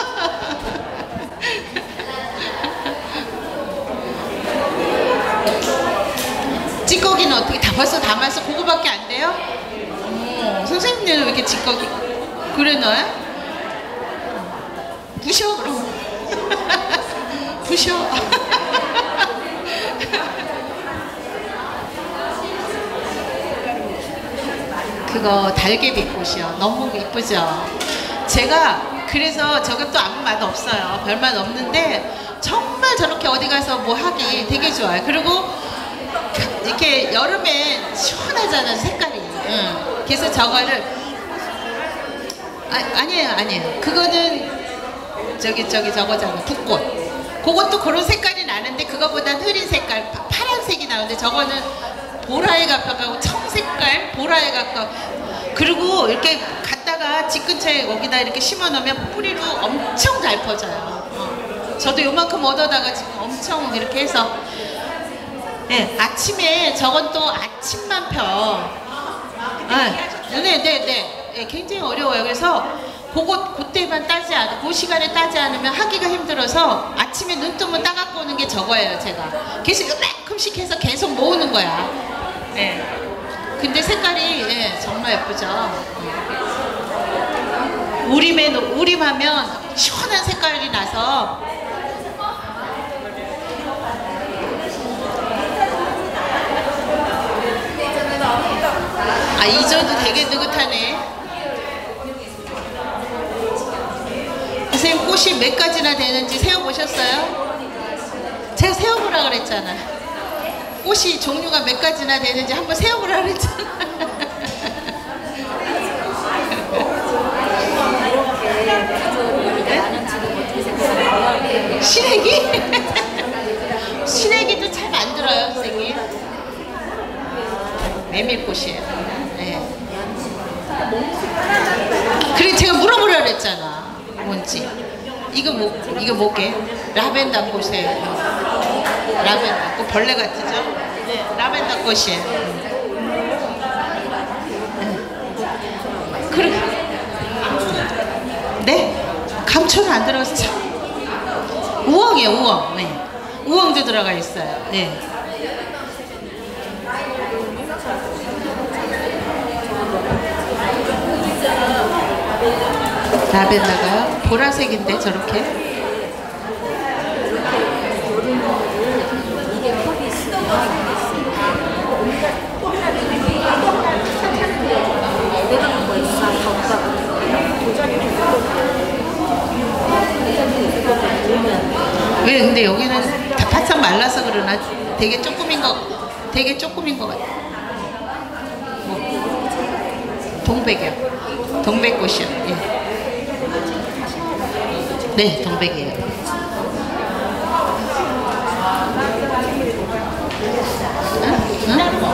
찌꺼기는 어떻게 다 벌써 담아서 그거밖에 안 돼요? 어, 선생님들은 왜 이렇게 찌꺼기 그래 넣어요? 부셔 그럼. 부셔. 그거 달개비꽃이요. 너무 이쁘죠? 제가 그래서 저것도 아무 맛 없어요. 별맛 없는데 정말 저렇게 어디 가서 뭐 하기 되게 좋아요. 그리고 이렇게 여름에 시원하잖아요, 색깔이. 응. 그래서 저거를 아, 아니에요 아니에요 그거는 저기 저기 저거잖아, 붓꽃. 그것도 그런 색깔이 나는데 그거보단 흐린 색깔 파, 파란색이 나오는데 저거는 보라에 가까워. 청색깔 보라에 가까워. 그리고 이렇게 갖다가 집 근처에 거기다 이렇게 심어 놓으면 뿌리로 엄청 잘 퍼져요. 어. 저도 요만큼 얻어다가 지금 엄청 이렇게 해서 네, 아침에 저건 또 아침만 펴. 아, 네, 네, 네, 네, 굉장히 어려워요. 그래서 그거 그때만 따지 않, 그 시간에 따지 않으면 하기가 힘들어서 아침에 눈 뜨면 따갖고 오는 게 저거예요, 제가. 계속 요만큼씩 해서 계속 모으는 거야. 네. 근데 색깔이 네, 정말 예쁘죠. 우림에 우림하면 시원한 색깔이 나서. 아, 이전도 되게 느긋하네. 선생님 꽃이 몇 가지나 되는지 세어보셨어요? 제가 세어보라 그랬잖아. 꽃이 종류가 몇 가지나 되는지 한번 세어보라 그랬잖아. 네? 시래기? 시래기도 잘 만들어요, 선생님. 메밀꽃이에요. 네. 그래 제가 물어보라 그랬잖아. 뭔지. 이거 뭐 이거 뭐게? 라벤더 꽃이에요. 라벤더 꽃 벌레 같죠? 네, 라벤더 꽃이에요. 네. 그래. 네? 감초는 안 들어가서 참. 우엉이에요, 우엉. 네. 우엉도 들어가 있어요. 네. 라벤더가요? 보라색인데 저렇게? 왜 근데 여기는 다 바짝 말라서 그러나 되게 조금인 거 되게 조금인 것 같아. 뭐 동백이요. 동백꽃이요. 예. 네, 동백이에요. 응?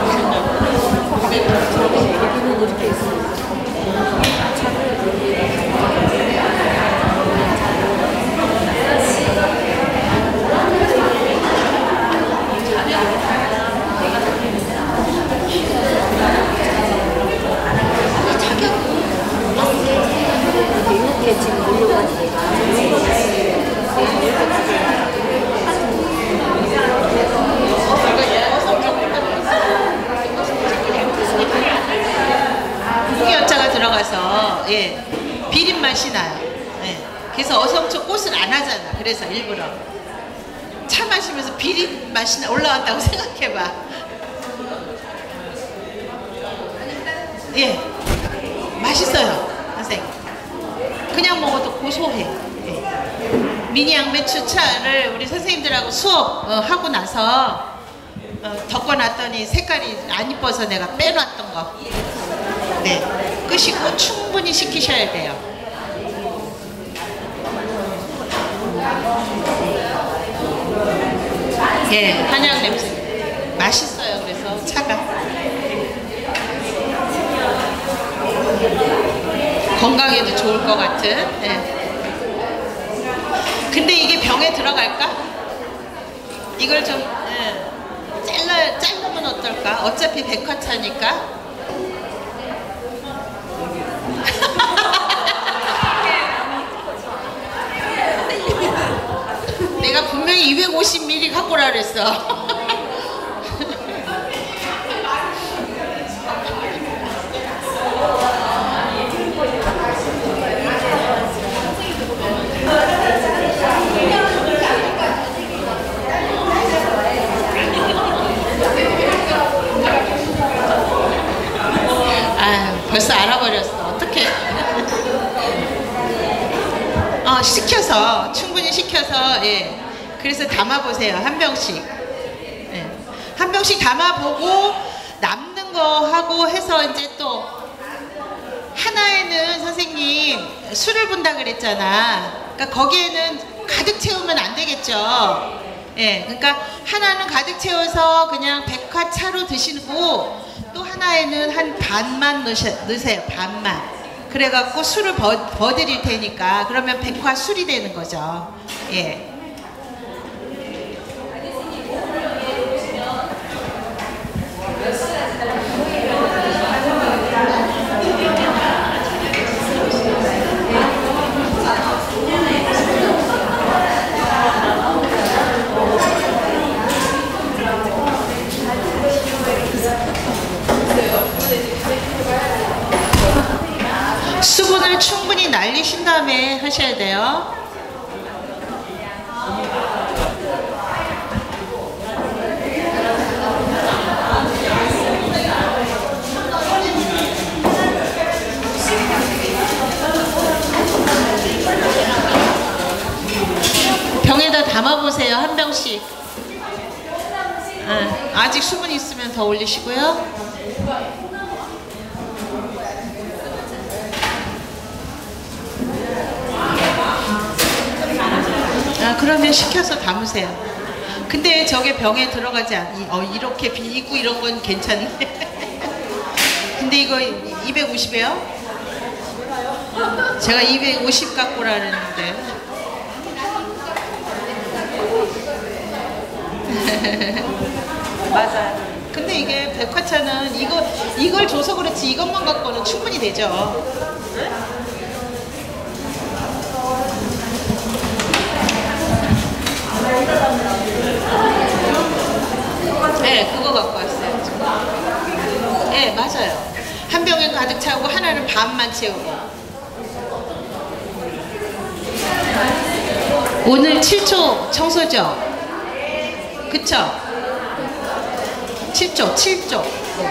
후기열자가 들어가서 예 비린 맛이 나요. 예. 그래서 어성초 꽃을 안 하잖아. 그래서 일부러 차 마시면서 비린 맛이 올라왔다고 생각해봐. 예, 맛있어요, 선생님. 그냥 먹어도 고소해. 예. 미니 양배추차를 우리 선생님들하고 수업 어, 하고 나서 어, 덮어놨더니 색깔이 안 이뻐서 내가 빼놨던 거. 네, 끄시고 충분히 식히셔야 돼요. 예, 한약 냄새 맛있어요. 그래서 차가 건강에도 좋을 것 같은. 예. 근데 이게 병에 들어갈까? 이걸 좀 예, 잘라 자르면 어떨까? 어차피 백화차니까. 내가 분명히 이백오십 밀리리터 갖고 오라 그랬어. 아, 벌써 알아버렸어. 어떡해. 어, 식혀서 충분히 식혀서 예. 그래서 담아보세요. 한 병씩. 예. 한 병씩 담아보고 남는 거 하고 해서 이제 또 하나에는 선생님 술을 분다 그랬잖아. 그러니까 거기에는 가득 채우면 안 되겠죠. 예. 그러니까 하나는 가득 채워서 그냥 백화차로 드시고 또 하나에는 한 반만 넣으셔, 넣으세요. 반만. 그래갖고 술을 버, 버드릴 테니까 그러면 백화 술이 되는 거죠. 예. 수분을 충분히 날리신 다음에 하셔야 돼요. 병에다 담아보세요. 한 병씩. 아, 아직 수분 있으면 더 올리시고요. 아, 그러면 식혀서 담으세요. 근데 저게 병에 들어가지 않, 어, 이렇게 비고 이런 건 괜찮네. 근데 이거 이백오십이에요? 제가 이백오십 갖고 오라는데. 맞아요. 근데 이게 백화차는 이거, 이걸 줘서 그렇지 이것만 갖고는 충분히 되죠. 네, 그거 갖고 왔어요. 네, 맞아요. 한 병에 가득 차고 하나는 반만 채우고. 오늘 칠 초 청소죠? 그쵸? 칠 초, 칠 초.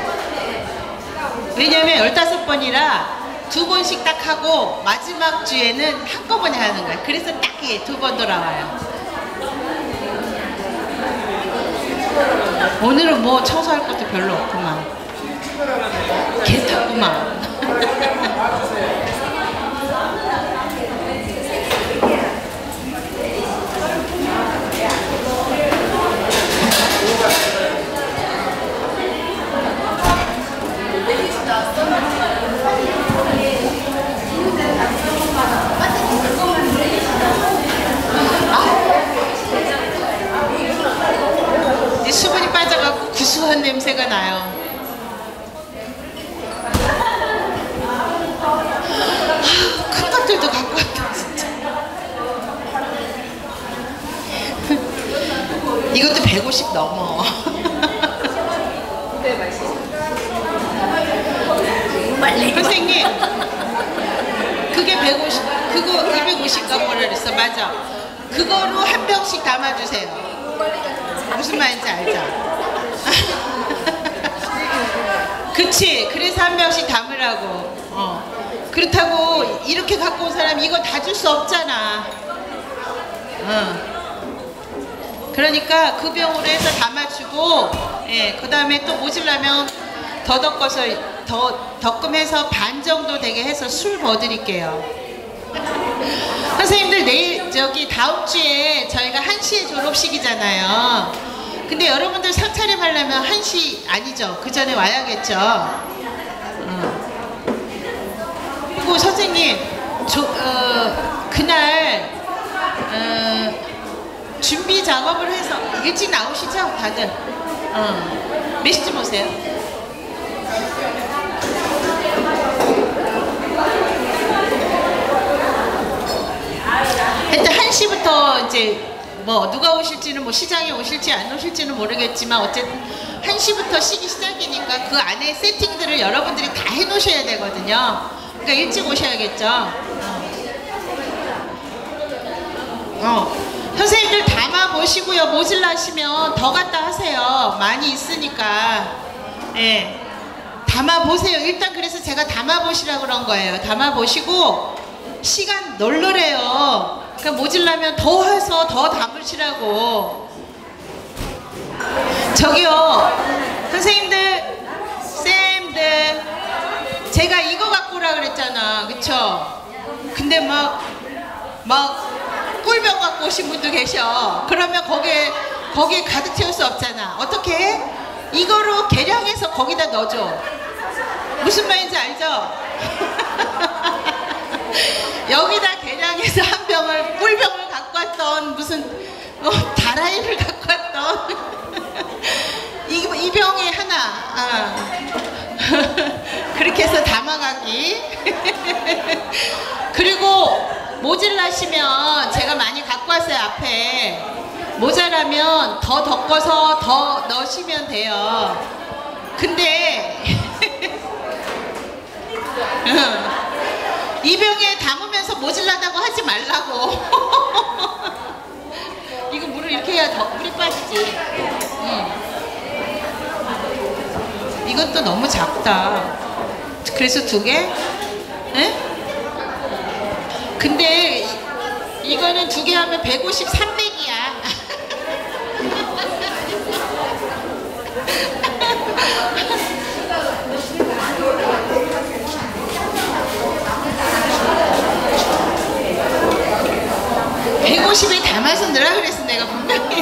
왜냐면 열다섯 번이라 두 번씩 딱 하고 마지막 주에는 한꺼번에 하는 거예요. 그래서 딱 이게 두 번 돌아와요. 오늘은 뭐 청소할 것도 별로 없구만. 괜찮구만. 이 수분이 빠져갖고 구수한 냄새가 나요. 하, 큰 것들도 갖고 왔다 진짜. 이것도 백오십 넘어. 선생님, 그게 백오십, 그거 이백오십 갖고 오라 그랬어. 맞아. 그거로 한 병씩 담아주세요. 무슨 말인지 알죠? 그치. 그래서 한 병씩 담으라고. 어. 그렇다고 이렇게 갖고 온 사람 이거 다 줄 수 없잖아. 어. 그러니까 그 병으로 해서 담아주고, 예, 그 다음에 또 모질라면 더 덮어서 더 덕금해서 반 정도 되게 해서 술 버드릴게요. 선생님들 내일 저기 다음 주에 저희가 한 시에 졸업식이잖아요. 근데 여러분들 상차림 하려면 한 시 아니죠? 그 전에 와야겠죠? 어. 그리고 선생님 조, 어, 그날 어, 준비 작업을 해서 일찍 나오시죠? 다들 어. 몇 시쯤 오세요? 일단 한 시부터 이제 뭐 누가 오실지는 뭐 시장에 오실지 안 오실지는 모르겠지만 어쨌든 한 시부터 시기 시작이니까 그 안에 세팅들을 여러분들이 다 해놓으셔야 되거든요. 그러니까 일찍 오셔야겠죠. 어. 어. 선생님들 담아 보시고요. 모질라시면 더 갖다 하세요. 많이 있으니까. 예. 담아 보세요. 일단 그래서 제가 담아 보시라고 그런 거예요. 담아 보시고 시간 널널해요. 그러니까 모질라면 더 해서 더 담으시라고. 저기요 선생님들 쌤들 제가 이거 갖고 오라 그랬잖아. 그쵸? 근데 막 막 꿀병 갖고 오신 분도 계셔. 그러면 거기에 거기에 가득 채울 수 없잖아. 어떻게 해? 이거로 계량해서 거기다 넣어줘. 무슨 말인지 알죠? 여기다 계량해서 한 병을 꿀병을 갖고 왔던 무슨 어, 다라이를 갖고 왔던 이, 이 병에 하나 아. 그렇게 해서 담아가기. 그리고 모질라시면 제가 많이 갖고 왔어요. 앞에 모자라면 더 덮어서 더 넣으시면 돼요. 근데 이 병에 담으면서 모질라다고 하지 말라고. 이거 물을 이렇게 해야 더 물이 빠지지. 응. 이것도 너무 작다. 그래서 두 개? 네? 근데 이, 이거는 두 개 하면 백오십, 삼백이야. 백오십에 담아서 넣으라 그랬어 내가 분명히.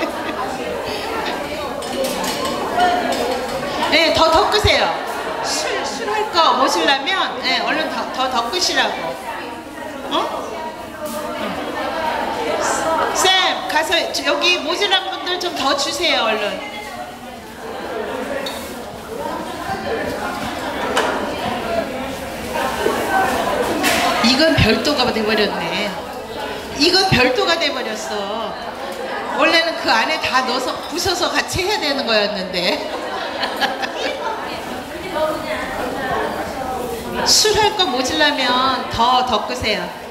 네, 더 덮으세요. 술, 술 할 거 모시려면 네, 얼른 더, 더 덮으시라고. 어? 응. 쌤 가서 여기 모질란 분들 좀 더 주세요 얼른. 이건 별도가 돼버렸네. 이건 별도가 돼버렸어. 원래는 그 안에 다 넣어서 부숴서 같이 해야 되는 거였는데. 술 할 거 모질라면 더 덮으세요.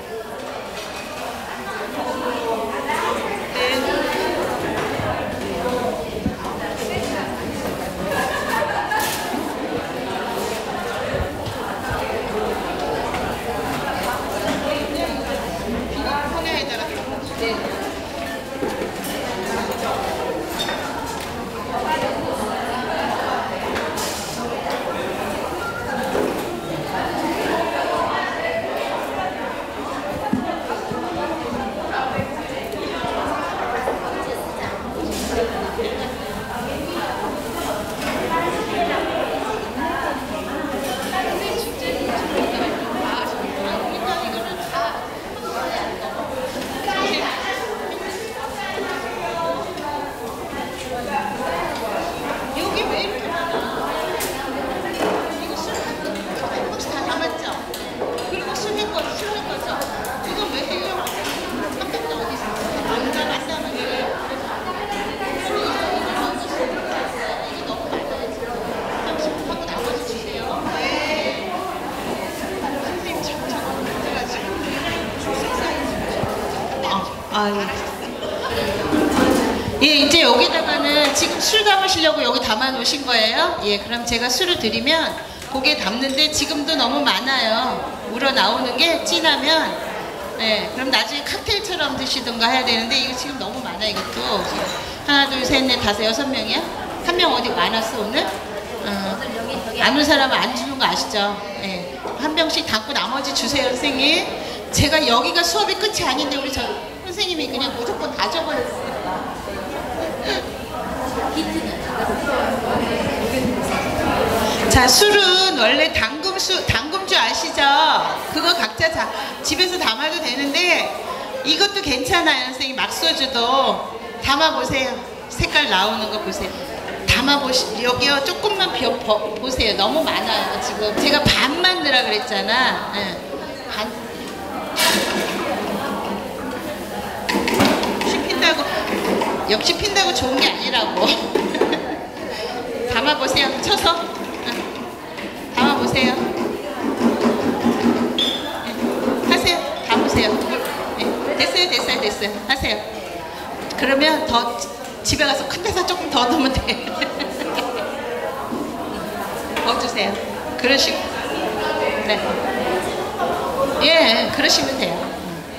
예, 이제 여기다가는 지금 술 담으시려고 여기 담아 놓으신 거예요? 예, 그럼 제가 술을 드리면 고기에 담는데 지금도 너무 많아요. 우러 나오는 게 진하면. 예, 그럼 나중에 칵테일처럼 드시든가 해야 되는데 이거 지금 너무 많아. 이것도 하나 둘 셋 넷 다섯 여섯 명이야? 한 명 어디 많았어 오늘? 어, 아는 사람은 안 주는 거 아시죠? 예. 한 병씩 담고 나머지 주세요, 선생님. 제가 여기가 수업이 끝이 아닌데 우리 저 선생님이 그냥 무조건 다 줘버렸어요. 자, 술은 원래 당금수, 당금주 아시죠? 그거 각자 자, 집에서 담아도 되는데 이것도 괜찮아요, 선생님. 막소주도 담아보세요. 색깔 나오는 거 보세요. 담아보시, 여기요 조금만 벼, 버, 보세요. 너무 많아요 지금. 제가 반만 넣으라 그랬잖아. 네. 반. 역시 핀다고 역시 핀다고 좋은 게 아니라고. 담아보세요. 쳐서 응. 담아보세요. 네. 하세요. 담으세요. 네. 됐어요 됐어요 됐어요. 하세요. 그러면 더 집에 가서 큰 데서 조금 더 넣으면 돼. 더 주세요. 그러시고 네. 예, 그러시면 돼요.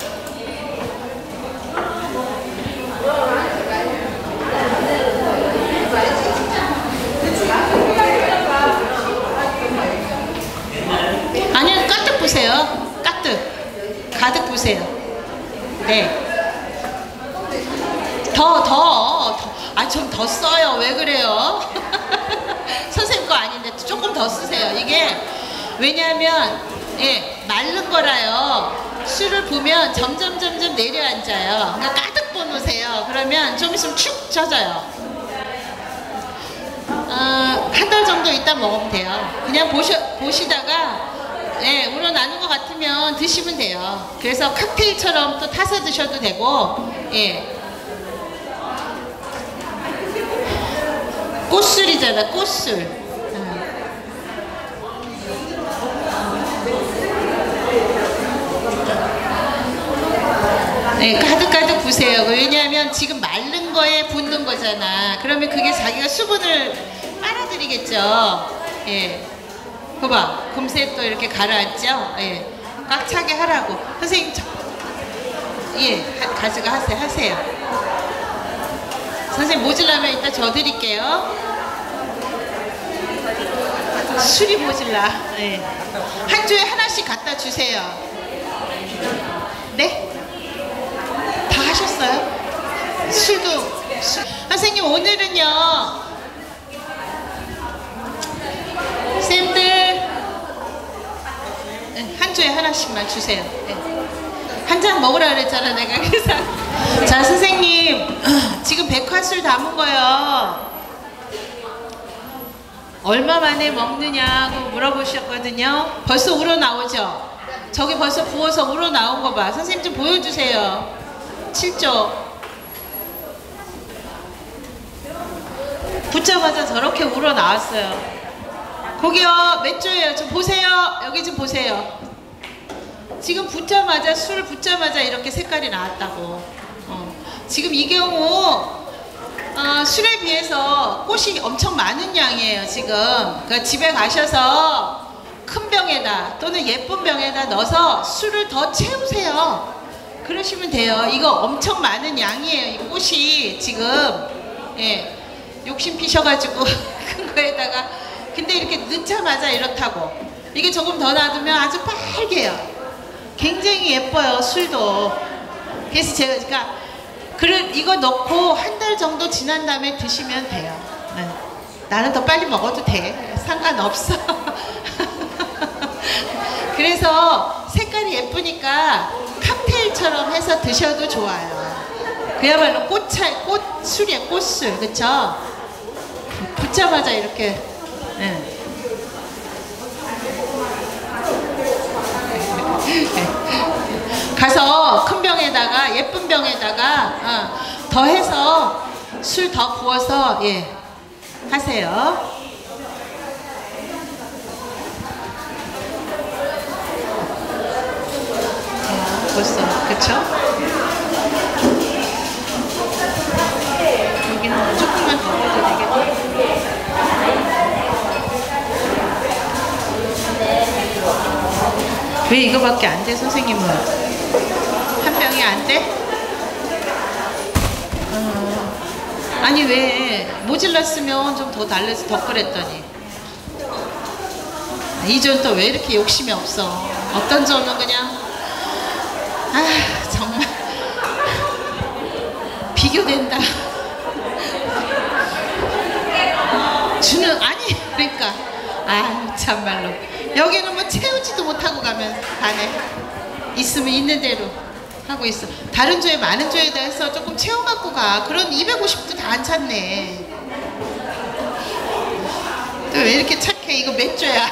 아니요, 가득 부세요. 가득. 가득 부세요. 네. 더, 더, 더. 아, 좀 더 써요. 왜 그래요? 선생님 거 아닌데 조금 더 쓰세요. 이게 왜냐하면 예, 마른 거라요. 술을 부으면 점점 점점 내려앉아요. 그러니까 가득 부어놓으세요. 그러면 좀 있으면 축 젖어요. 어, 한 달 정도 있다 먹으면 돼요. 그냥 보시, 보시다가 예, 우러나는 것 같으면 드시면 돼요. 그래서 칵테일처럼 또 타서 드셔도 되고 예. 꽃술이잖아, 꽃술. 네, 가득가득 부세요. 왜냐하면 지금 마른 거에 붓는 거잖아. 그러면 그게 자기가 수분을 빨아들이겠죠. 예. 봐봐, 금세 또 이렇게 가라앉죠. 예. 꽉 차게 하라고. 선생님, 저, 예, 가져가 하세요. 하세요. 선생님 모질라면 이따 저 드릴게요. 술이 모질라. 네. 한 주에 하나씩 갖다 주세요. 네? 다 하셨어요? 술도 술. 선생님 오늘은요 쌤들 한 주에 하나씩만 주세요. 네. 한 잔 먹으라 그랬잖아 내가. 그래서 자 선생님 지금 백화술 담은 거요 얼마 만에 먹느냐고 물어보셨거든요. 벌써 우러나오죠? 저기 벌써 부어서 우러나온 거 봐. 선생님 좀 보여주세요. 칠 조 붓자마자 저렇게 우러나왔어요. 거기요 몇 조예요? 좀 보세요. 여기 좀 보세요. 지금 붓자마자 술 붓자마자 이렇게 색깔이 나왔다고. 어. 지금 이 경우 어, 술에 비해서 꽃이 엄청 많은 양이에요 지금. 그러니까 집에 가셔서 큰 병에다 또는 예쁜 병에다 넣어서 술을 더 채우세요. 그러시면 돼요. 이거 엄청 많은 양이에요 이 꽃이 지금. 예. 욕심 피셔가지고 큰 거에다가 근데 이렇게 넣자마자 이렇다고. 이게 조금 더 놔두면 아주 빨개요. 굉장히 예뻐요 술도. 그래서 제가 그러니까 그를 이거 넣고 한 달 정도 지난 다음에 드시면 돼요. 네. 나는 더 빨리 먹어도 돼. 상관없어. 그래서 색깔이 예쁘니까 칵테일처럼 해서 드셔도 좋아요. 그야말로 꽃차, 꽃술이에요. 꽃술. 그쵸? 붓자마자 이렇게. 네. 가서 큰 병에다가 예쁜 병에다가 어, 더 해서 술 더 부어서 예 하세요. 어, 벌써 그쵸? 여기는 조금만 더 넣어도 되겠네. 왜 이거밖에 안 돼 선생님은? 한 병이 안 돼? 어. 아니 왜 모질랐으면 좀 더 달래서 더 끓였더니 이 조는 또 왜 이렇게 욕심이 없어? 어떤 조는 그냥 아 정말 비교된다. 주는 아니 그러니까 아 참말로 여기는 뭐 채우지도 못하고 가면 가네. 있으면 있는 대로 하고 있어. 다른 조에 많은 조에 대해서 조금 채워갖고 가. 그런 이백오십도 다 안 찼네. 또 왜 이렇게 착해? 이거 몇 조야?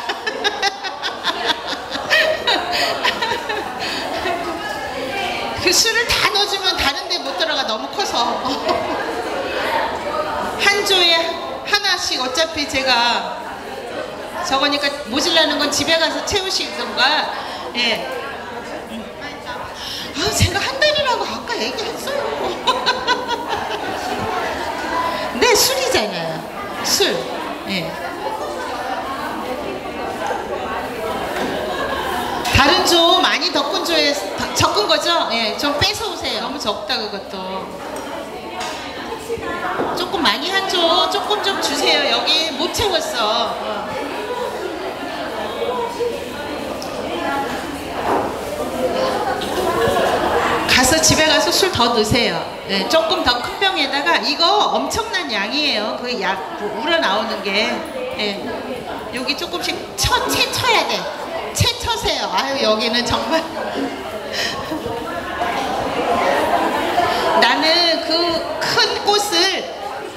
그 술을 다 넣어주면 다른 데 못 들어가. 너무 커서. 한 조에 하나씩 어차피 제가 저거니까 모질라는 건 집에 가서 채우시던가. 예. 아, 제가 한 달이라고 아까 얘기했어요. 네, 술이잖아요. 술. 예. 다른 조 많이 덕분 조에 적은 거죠? 예, 좀 뺏어 오세요. 너무 적다 그것도. 조금 많이 한 조 조금 좀 주세요. 여기 못 채웠어. 가서 집에 가서 술 더 넣으세요. 네, 조금 더 큰 병에다가. 이거 엄청난 양이에요. 그 약 우러나오는 게. 네, 여기 조금씩 쳐, 채 쳐야 돼. 채 쳐세요. 아유 여기는 정말. 나는 그 큰 꽃을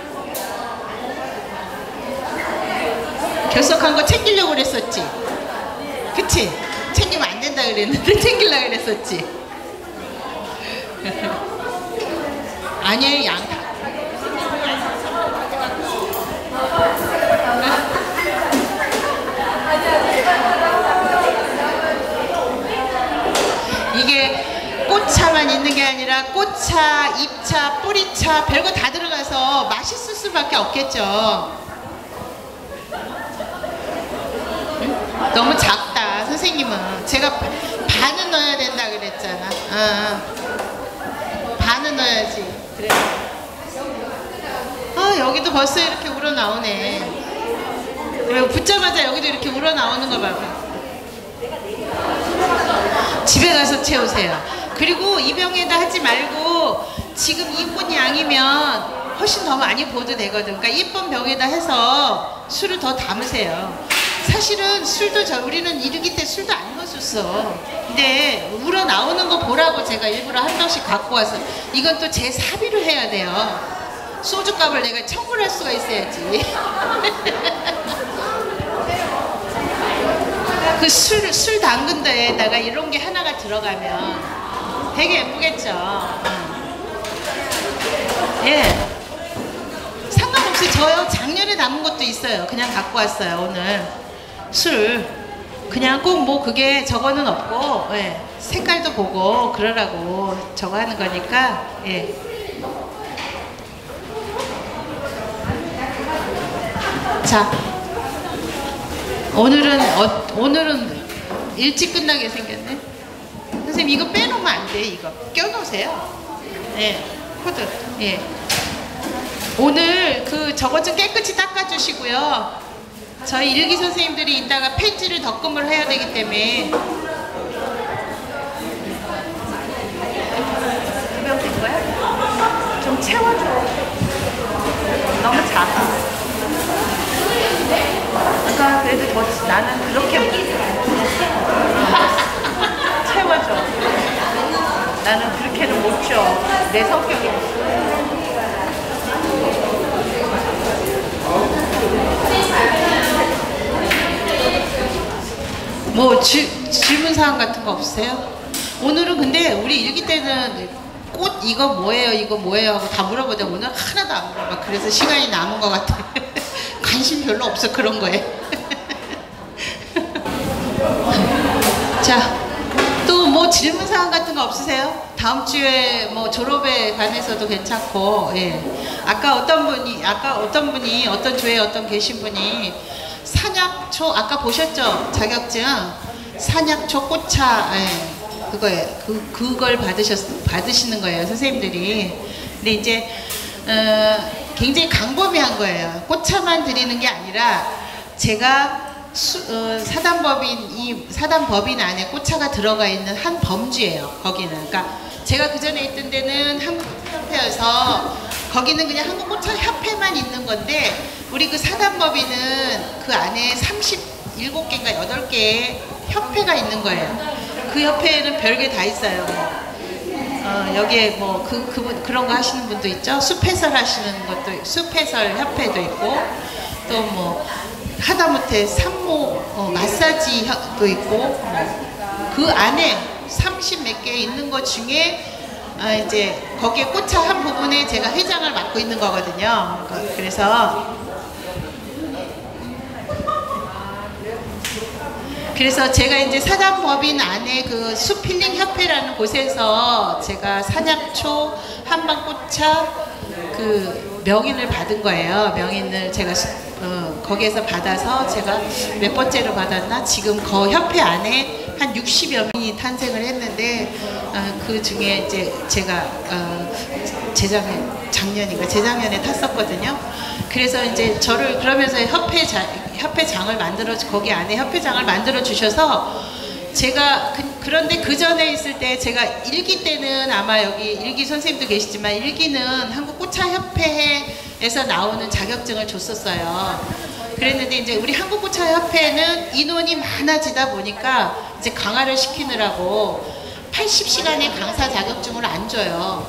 결석한 거 챙기려고 그랬었지. 그치? 챙기면 안 된다 그랬는데 챙기려고 그랬었지. 아니에요, 양. 이게 꽃차만 있는 게 아니라 꽃차, 잎차, 뿌리차 별거 다 들어가서 맛있을 수밖에 없겠죠. 응? 너무 작다. 선생님은 제가 반은 넣어야 된다 그랬잖아. 어. 반은 넣어야지. 그래. 아 여기도 벌써 이렇게 우러나오네. 붙자마자 여기도 이렇게 우러나오는 거 봐봐. 집에 가서 채우세요. 그리고 이 병에다 하지 말고 지금 이쁜 양이면 훨씬 더 많이 부어도 되거든. 그러니까 이쁜 병에다 해서 술을 더 담으세요. 사실은 술도 저 우리는 이르기 때 술도 안 넣었었어. 근데 우러나오는 거 보라고 제가 일부러 한 병씩 갖고 와서. 이건 또 제 사비로 해야 돼요. 소주값을 내가 청구를 할 수가 있어야지. 그 술, 술 담근 데에다가 이런 게 하나가 들어가면 되게 예쁘겠죠. 예. 상관없이 저요 작년에 담은 것도 있어요. 그냥 갖고 왔어요. 오늘 술 그냥 꼭 뭐 그게 저거는 없고, 예. 색깔도 보고 그러라고 저거 하는 거니까. 예. 자, 오늘은 어, 오늘은 일찍 끝나게 생겼네. 선생님 이거 빼놓으면 안 돼. 이거 껴놓으세요. 예, 코드. 예. 오늘 그 저것 좀 깨끗이 닦아주시고요. 저희 일기 선생님들이 이따가 펜지를 덕금을 해야 되기 때문에. 두명 된 거야? 좀 채워줘. 너무 작아. 그러니까 그래도 더 나는 그렇게 채워줘. 나는 그렇게는 못 줘. 내 성격이. 뭐 지, 질문사항 같은 거 없으세요? 오늘은 근데 우리 일기 때는 꽃 이거 뭐예요 이거 뭐예요 하고 다 물어보자. 오늘 하나도 안 물어봐. 그래서 시간이 남은 것 같아. 관심 별로 없어 그런 거에. 자, 또 뭐 질문사항 같은 거 없으세요? 다음 주에 뭐 졸업에 관해서도 괜찮고. 예. 아까 어떤 분이 아까 어떤 분이 어떤 조에 어떤 계신 분이 산약초 아까 보셨죠? 자격증 산약초 꽃차. 예. 그거예요. 그 그걸 받으셨 받으시는 거예요 선생님들이. 근데 이제 어, 굉장히 광범위한 거예요. 꽃차만 드리는 게 아니라 제가 수, 어, 사단법인 이 사단법인 안에 꽃차가 들어가 있는 한 범주예요. 거기는. 그러니까 제가 그 전에 있던 데는 한국꽃차협회여서 거기는 그냥 한국꽃차협회만 있는 건데 우리 그 사단법인은 그 안에 삼십칠 개인가 여덟 개의 협회가 있는 거예요. 그 협회에는 별게 다 있어요. 어, 여기에 뭐 그 그분 그런 거 하시는 분도 있죠. 숲해설 하시는 것도 숲해설 협회도 있고 또 뭐 하다못해 산모 어, 마사지도 있고 뭐, 그 안에 삼십 몇 개 있는 것 중에 어, 이제 거기에 꽃차 한 부분에 제가 회장을 맡고 있는 거거든요. 그래서 그래서 제가 이제 사단법인 안에 그 숲힐링 협회라는 곳에서 제가 산약초, 한방꽃차 그 명인을 받은 거예요. 명인을 제가 어, 거기에서 받아서 제가 몇 번째로 받았나? 지금 그 협회 안에 한 육십여 명이 탄생을 했는데 어, 그 중에 이제 제가 어, 재작년, 작년인가 재작년에 탔었거든요. 그래서 이제 저를 그러면서 협회 자, 협회장을 만들어 거기 안에 협회장을 만들어 주셔서 제가 그, 그런데 그 전에 있을 때 제가 일기 때는 아마 여기 일기 선생님도 계시지만 일기는 한국꽃차협회에서 나오는 자격증을 줬었어요. 그랬는데 이제 우리 한국꽃차협회는 인원이 많아지다 보니까 이제 강화를 시키느라고 팔십 시간의 강사 자격증을 안 줘요.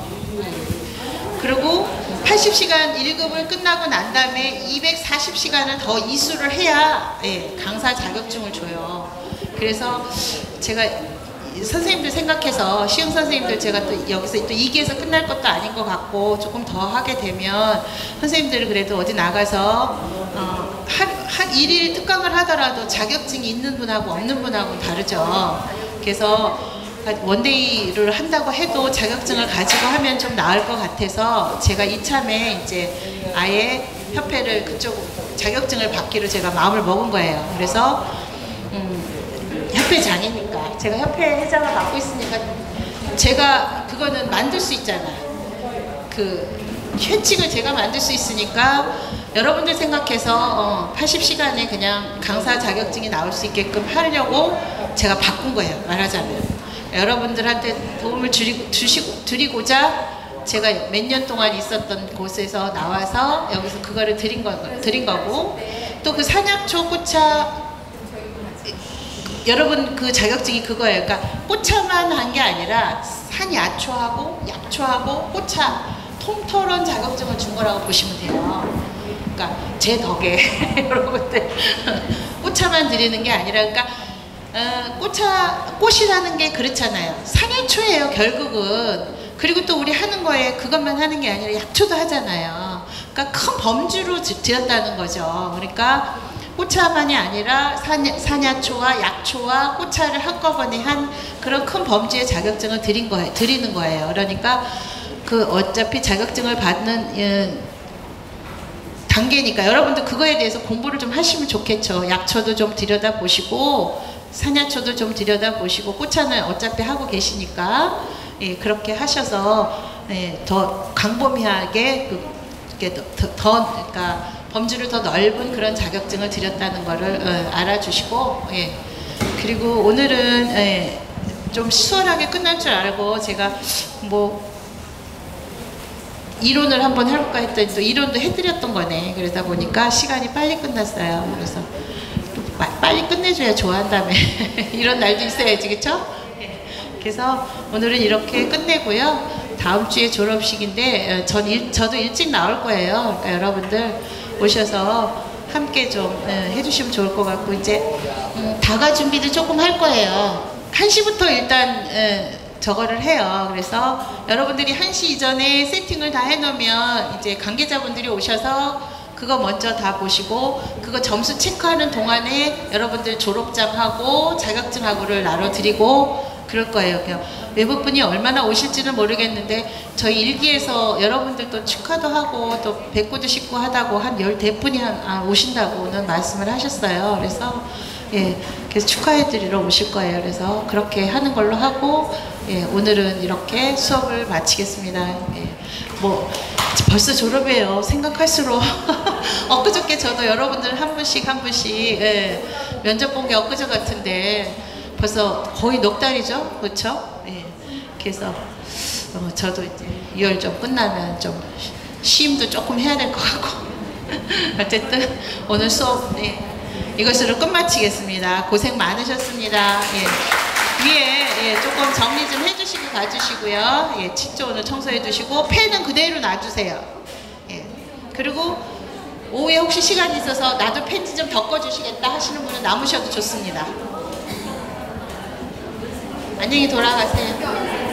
그리고 팔십 시간 일 급을 끝나고 난 다음에 이백사십 시간을 더 이수를 해야 예, 강사 자격증을 줘요. 그래서 제가 선생님들 생각해서 시흥 선생님들 제가 또 여기서 또 이 기에서 끝날 것도 아닌 것 같고 조금 더 하게 되면 선생님들은 그래도 어디 나가서 어, 한, 한 일일 특강을 하더라도 자격증이 있는 분하고 없는 분하고는 다르죠. 그래서 원데이를 한다고 해도 자격증을 가지고 하면 좀 나을 것 같아서 제가 이참에 이제 아예 협회를 그쪽 자격증을 받기로 제가 마음을 먹은 거예요. 그래서 음, 협회장이니까 제가 협회 회장을 맡고 있으니까 제가 그거는 만들 수 있잖아요. 그 회칙을 제가 만들 수 있으니까 여러분들 생각해서 어, 팔십 시간에 그냥 강사 자격증이 나올 수 있게끔 하려고 제가 바꾼 거예요. 말하자면. 여러분들한테 도움을 주리, 주시고, 드리고자 제가 몇 년 동안 있었던 곳에서 나와서 여기서 그거를 드린, 거, 드린 거고 또 그 산약초 꽃차 여러분 그 자격증이 그거예요. 그러니까 꽃차만 한 게 아니라 산야초하고 약초하고 꽃차 통틀은 자격증을 준 거라고 보시면 돼요. 그러니까 제 덕에 여러분들 꽃차만 드리는 게 아니라 그러니까 어, 꽃차, 꽃이라는 게 그렇잖아요. 산야초예요, 결국은. 그리고 또 우리 하는 거에 그것만 하는 게 아니라 약초도 하잖아요. 그러니까 큰 범주로 드렸다는 거죠. 그러니까 꽃차만이 아니라 산야, 산야초와 약초와 꽃차를 한꺼번에 한 그런 큰 범주의 자격증을 드린 거예요, 드리는 거예요. 그러니까 그 어차피 자격증을 받는 예, 단계니까 여러분들 그거에 대해서 공부를 좀 하시면 좋겠죠. 약초도 좀 들여다보시고 산야초도 좀 들여다보시고 꽃차는 어차피 하고 계시니까 예, 그렇게 하셔서 예, 더 광범위하게 그, 더, 더 그러니까 범주를 더 넓은 그런 자격증을 드렸다는 거를 어, 알아주시고 예. 그리고 오늘은 예, 좀 수월하게 끝날 줄 알고 제가 뭐 이론을 한번 해볼까 했더니 또 이론도 해드렸던 거네. 그러다 보니까 시간이 빨리 끝났어요. 그래서 빨리 끝내줘야 좋아한다며 이런 날도 있어야지, 그쵸? 그래서 오늘은 이렇게 끝내고요. 다음 주에 졸업식인데 전 일, 저도 일찍 나올 거예요. 그러니까 여러분들 오셔서 함께 좀 해주시면 좋을 것 같고 이제 음, 다가 준비도 조금 할 거예요. 한 시부터 일단 저거를 해요. 그래서 여러분들이 한 시 이전에 세팅을 다 해놓으면 이제 관계자분들이 오셔서 그거 먼저 다 보시고 그거 점수 체크하는 동안에 여러분들 졸업장하고 자격증하고를 나눠드리고 그럴 거예요. 그냥 외부분이 얼마나 오실지는 모르겠는데 저희 일기에서 여러분들도 축하도 하고 또 뵙고도 싶고 하다고 한 열댓 분이 한, 아, 오신다고는 말씀을 하셨어요. 그래서 예, 그래서 축하해드리러 오실 거예요. 그래서 그렇게 하는 걸로 하고 예, 오늘은 이렇게 수업을 마치겠습니다. 예, 뭐 벌써 졸업해요. 생각할수록 엊그저께 저도 여러분들 한 분씩 한 분씩 예, 면접 본 게 엊그제 같은데 벌써 거의 넉 달이죠, 그렇죠? 예. 그래서 어, 저도 이제 유월 좀 끝나면 좀 시임도 조금 해야 될 것 같고 어쨌든 오늘 수업 네, 이것으로 끝마치겠습니다. 고생 많으셨습니다. 예. 위에 예, 조금 정리 좀 해주시고 가주시고요. 예, 칫조 오늘 청소해 주시고 펜은 그대로 놔주세요. 예. 그리고 오후에 혹시 시간이 있어서 나도 펜지 좀 덮어주시겠다 하시는 분은 남으셔도 좋습니다. 안녕히 돌아가세요.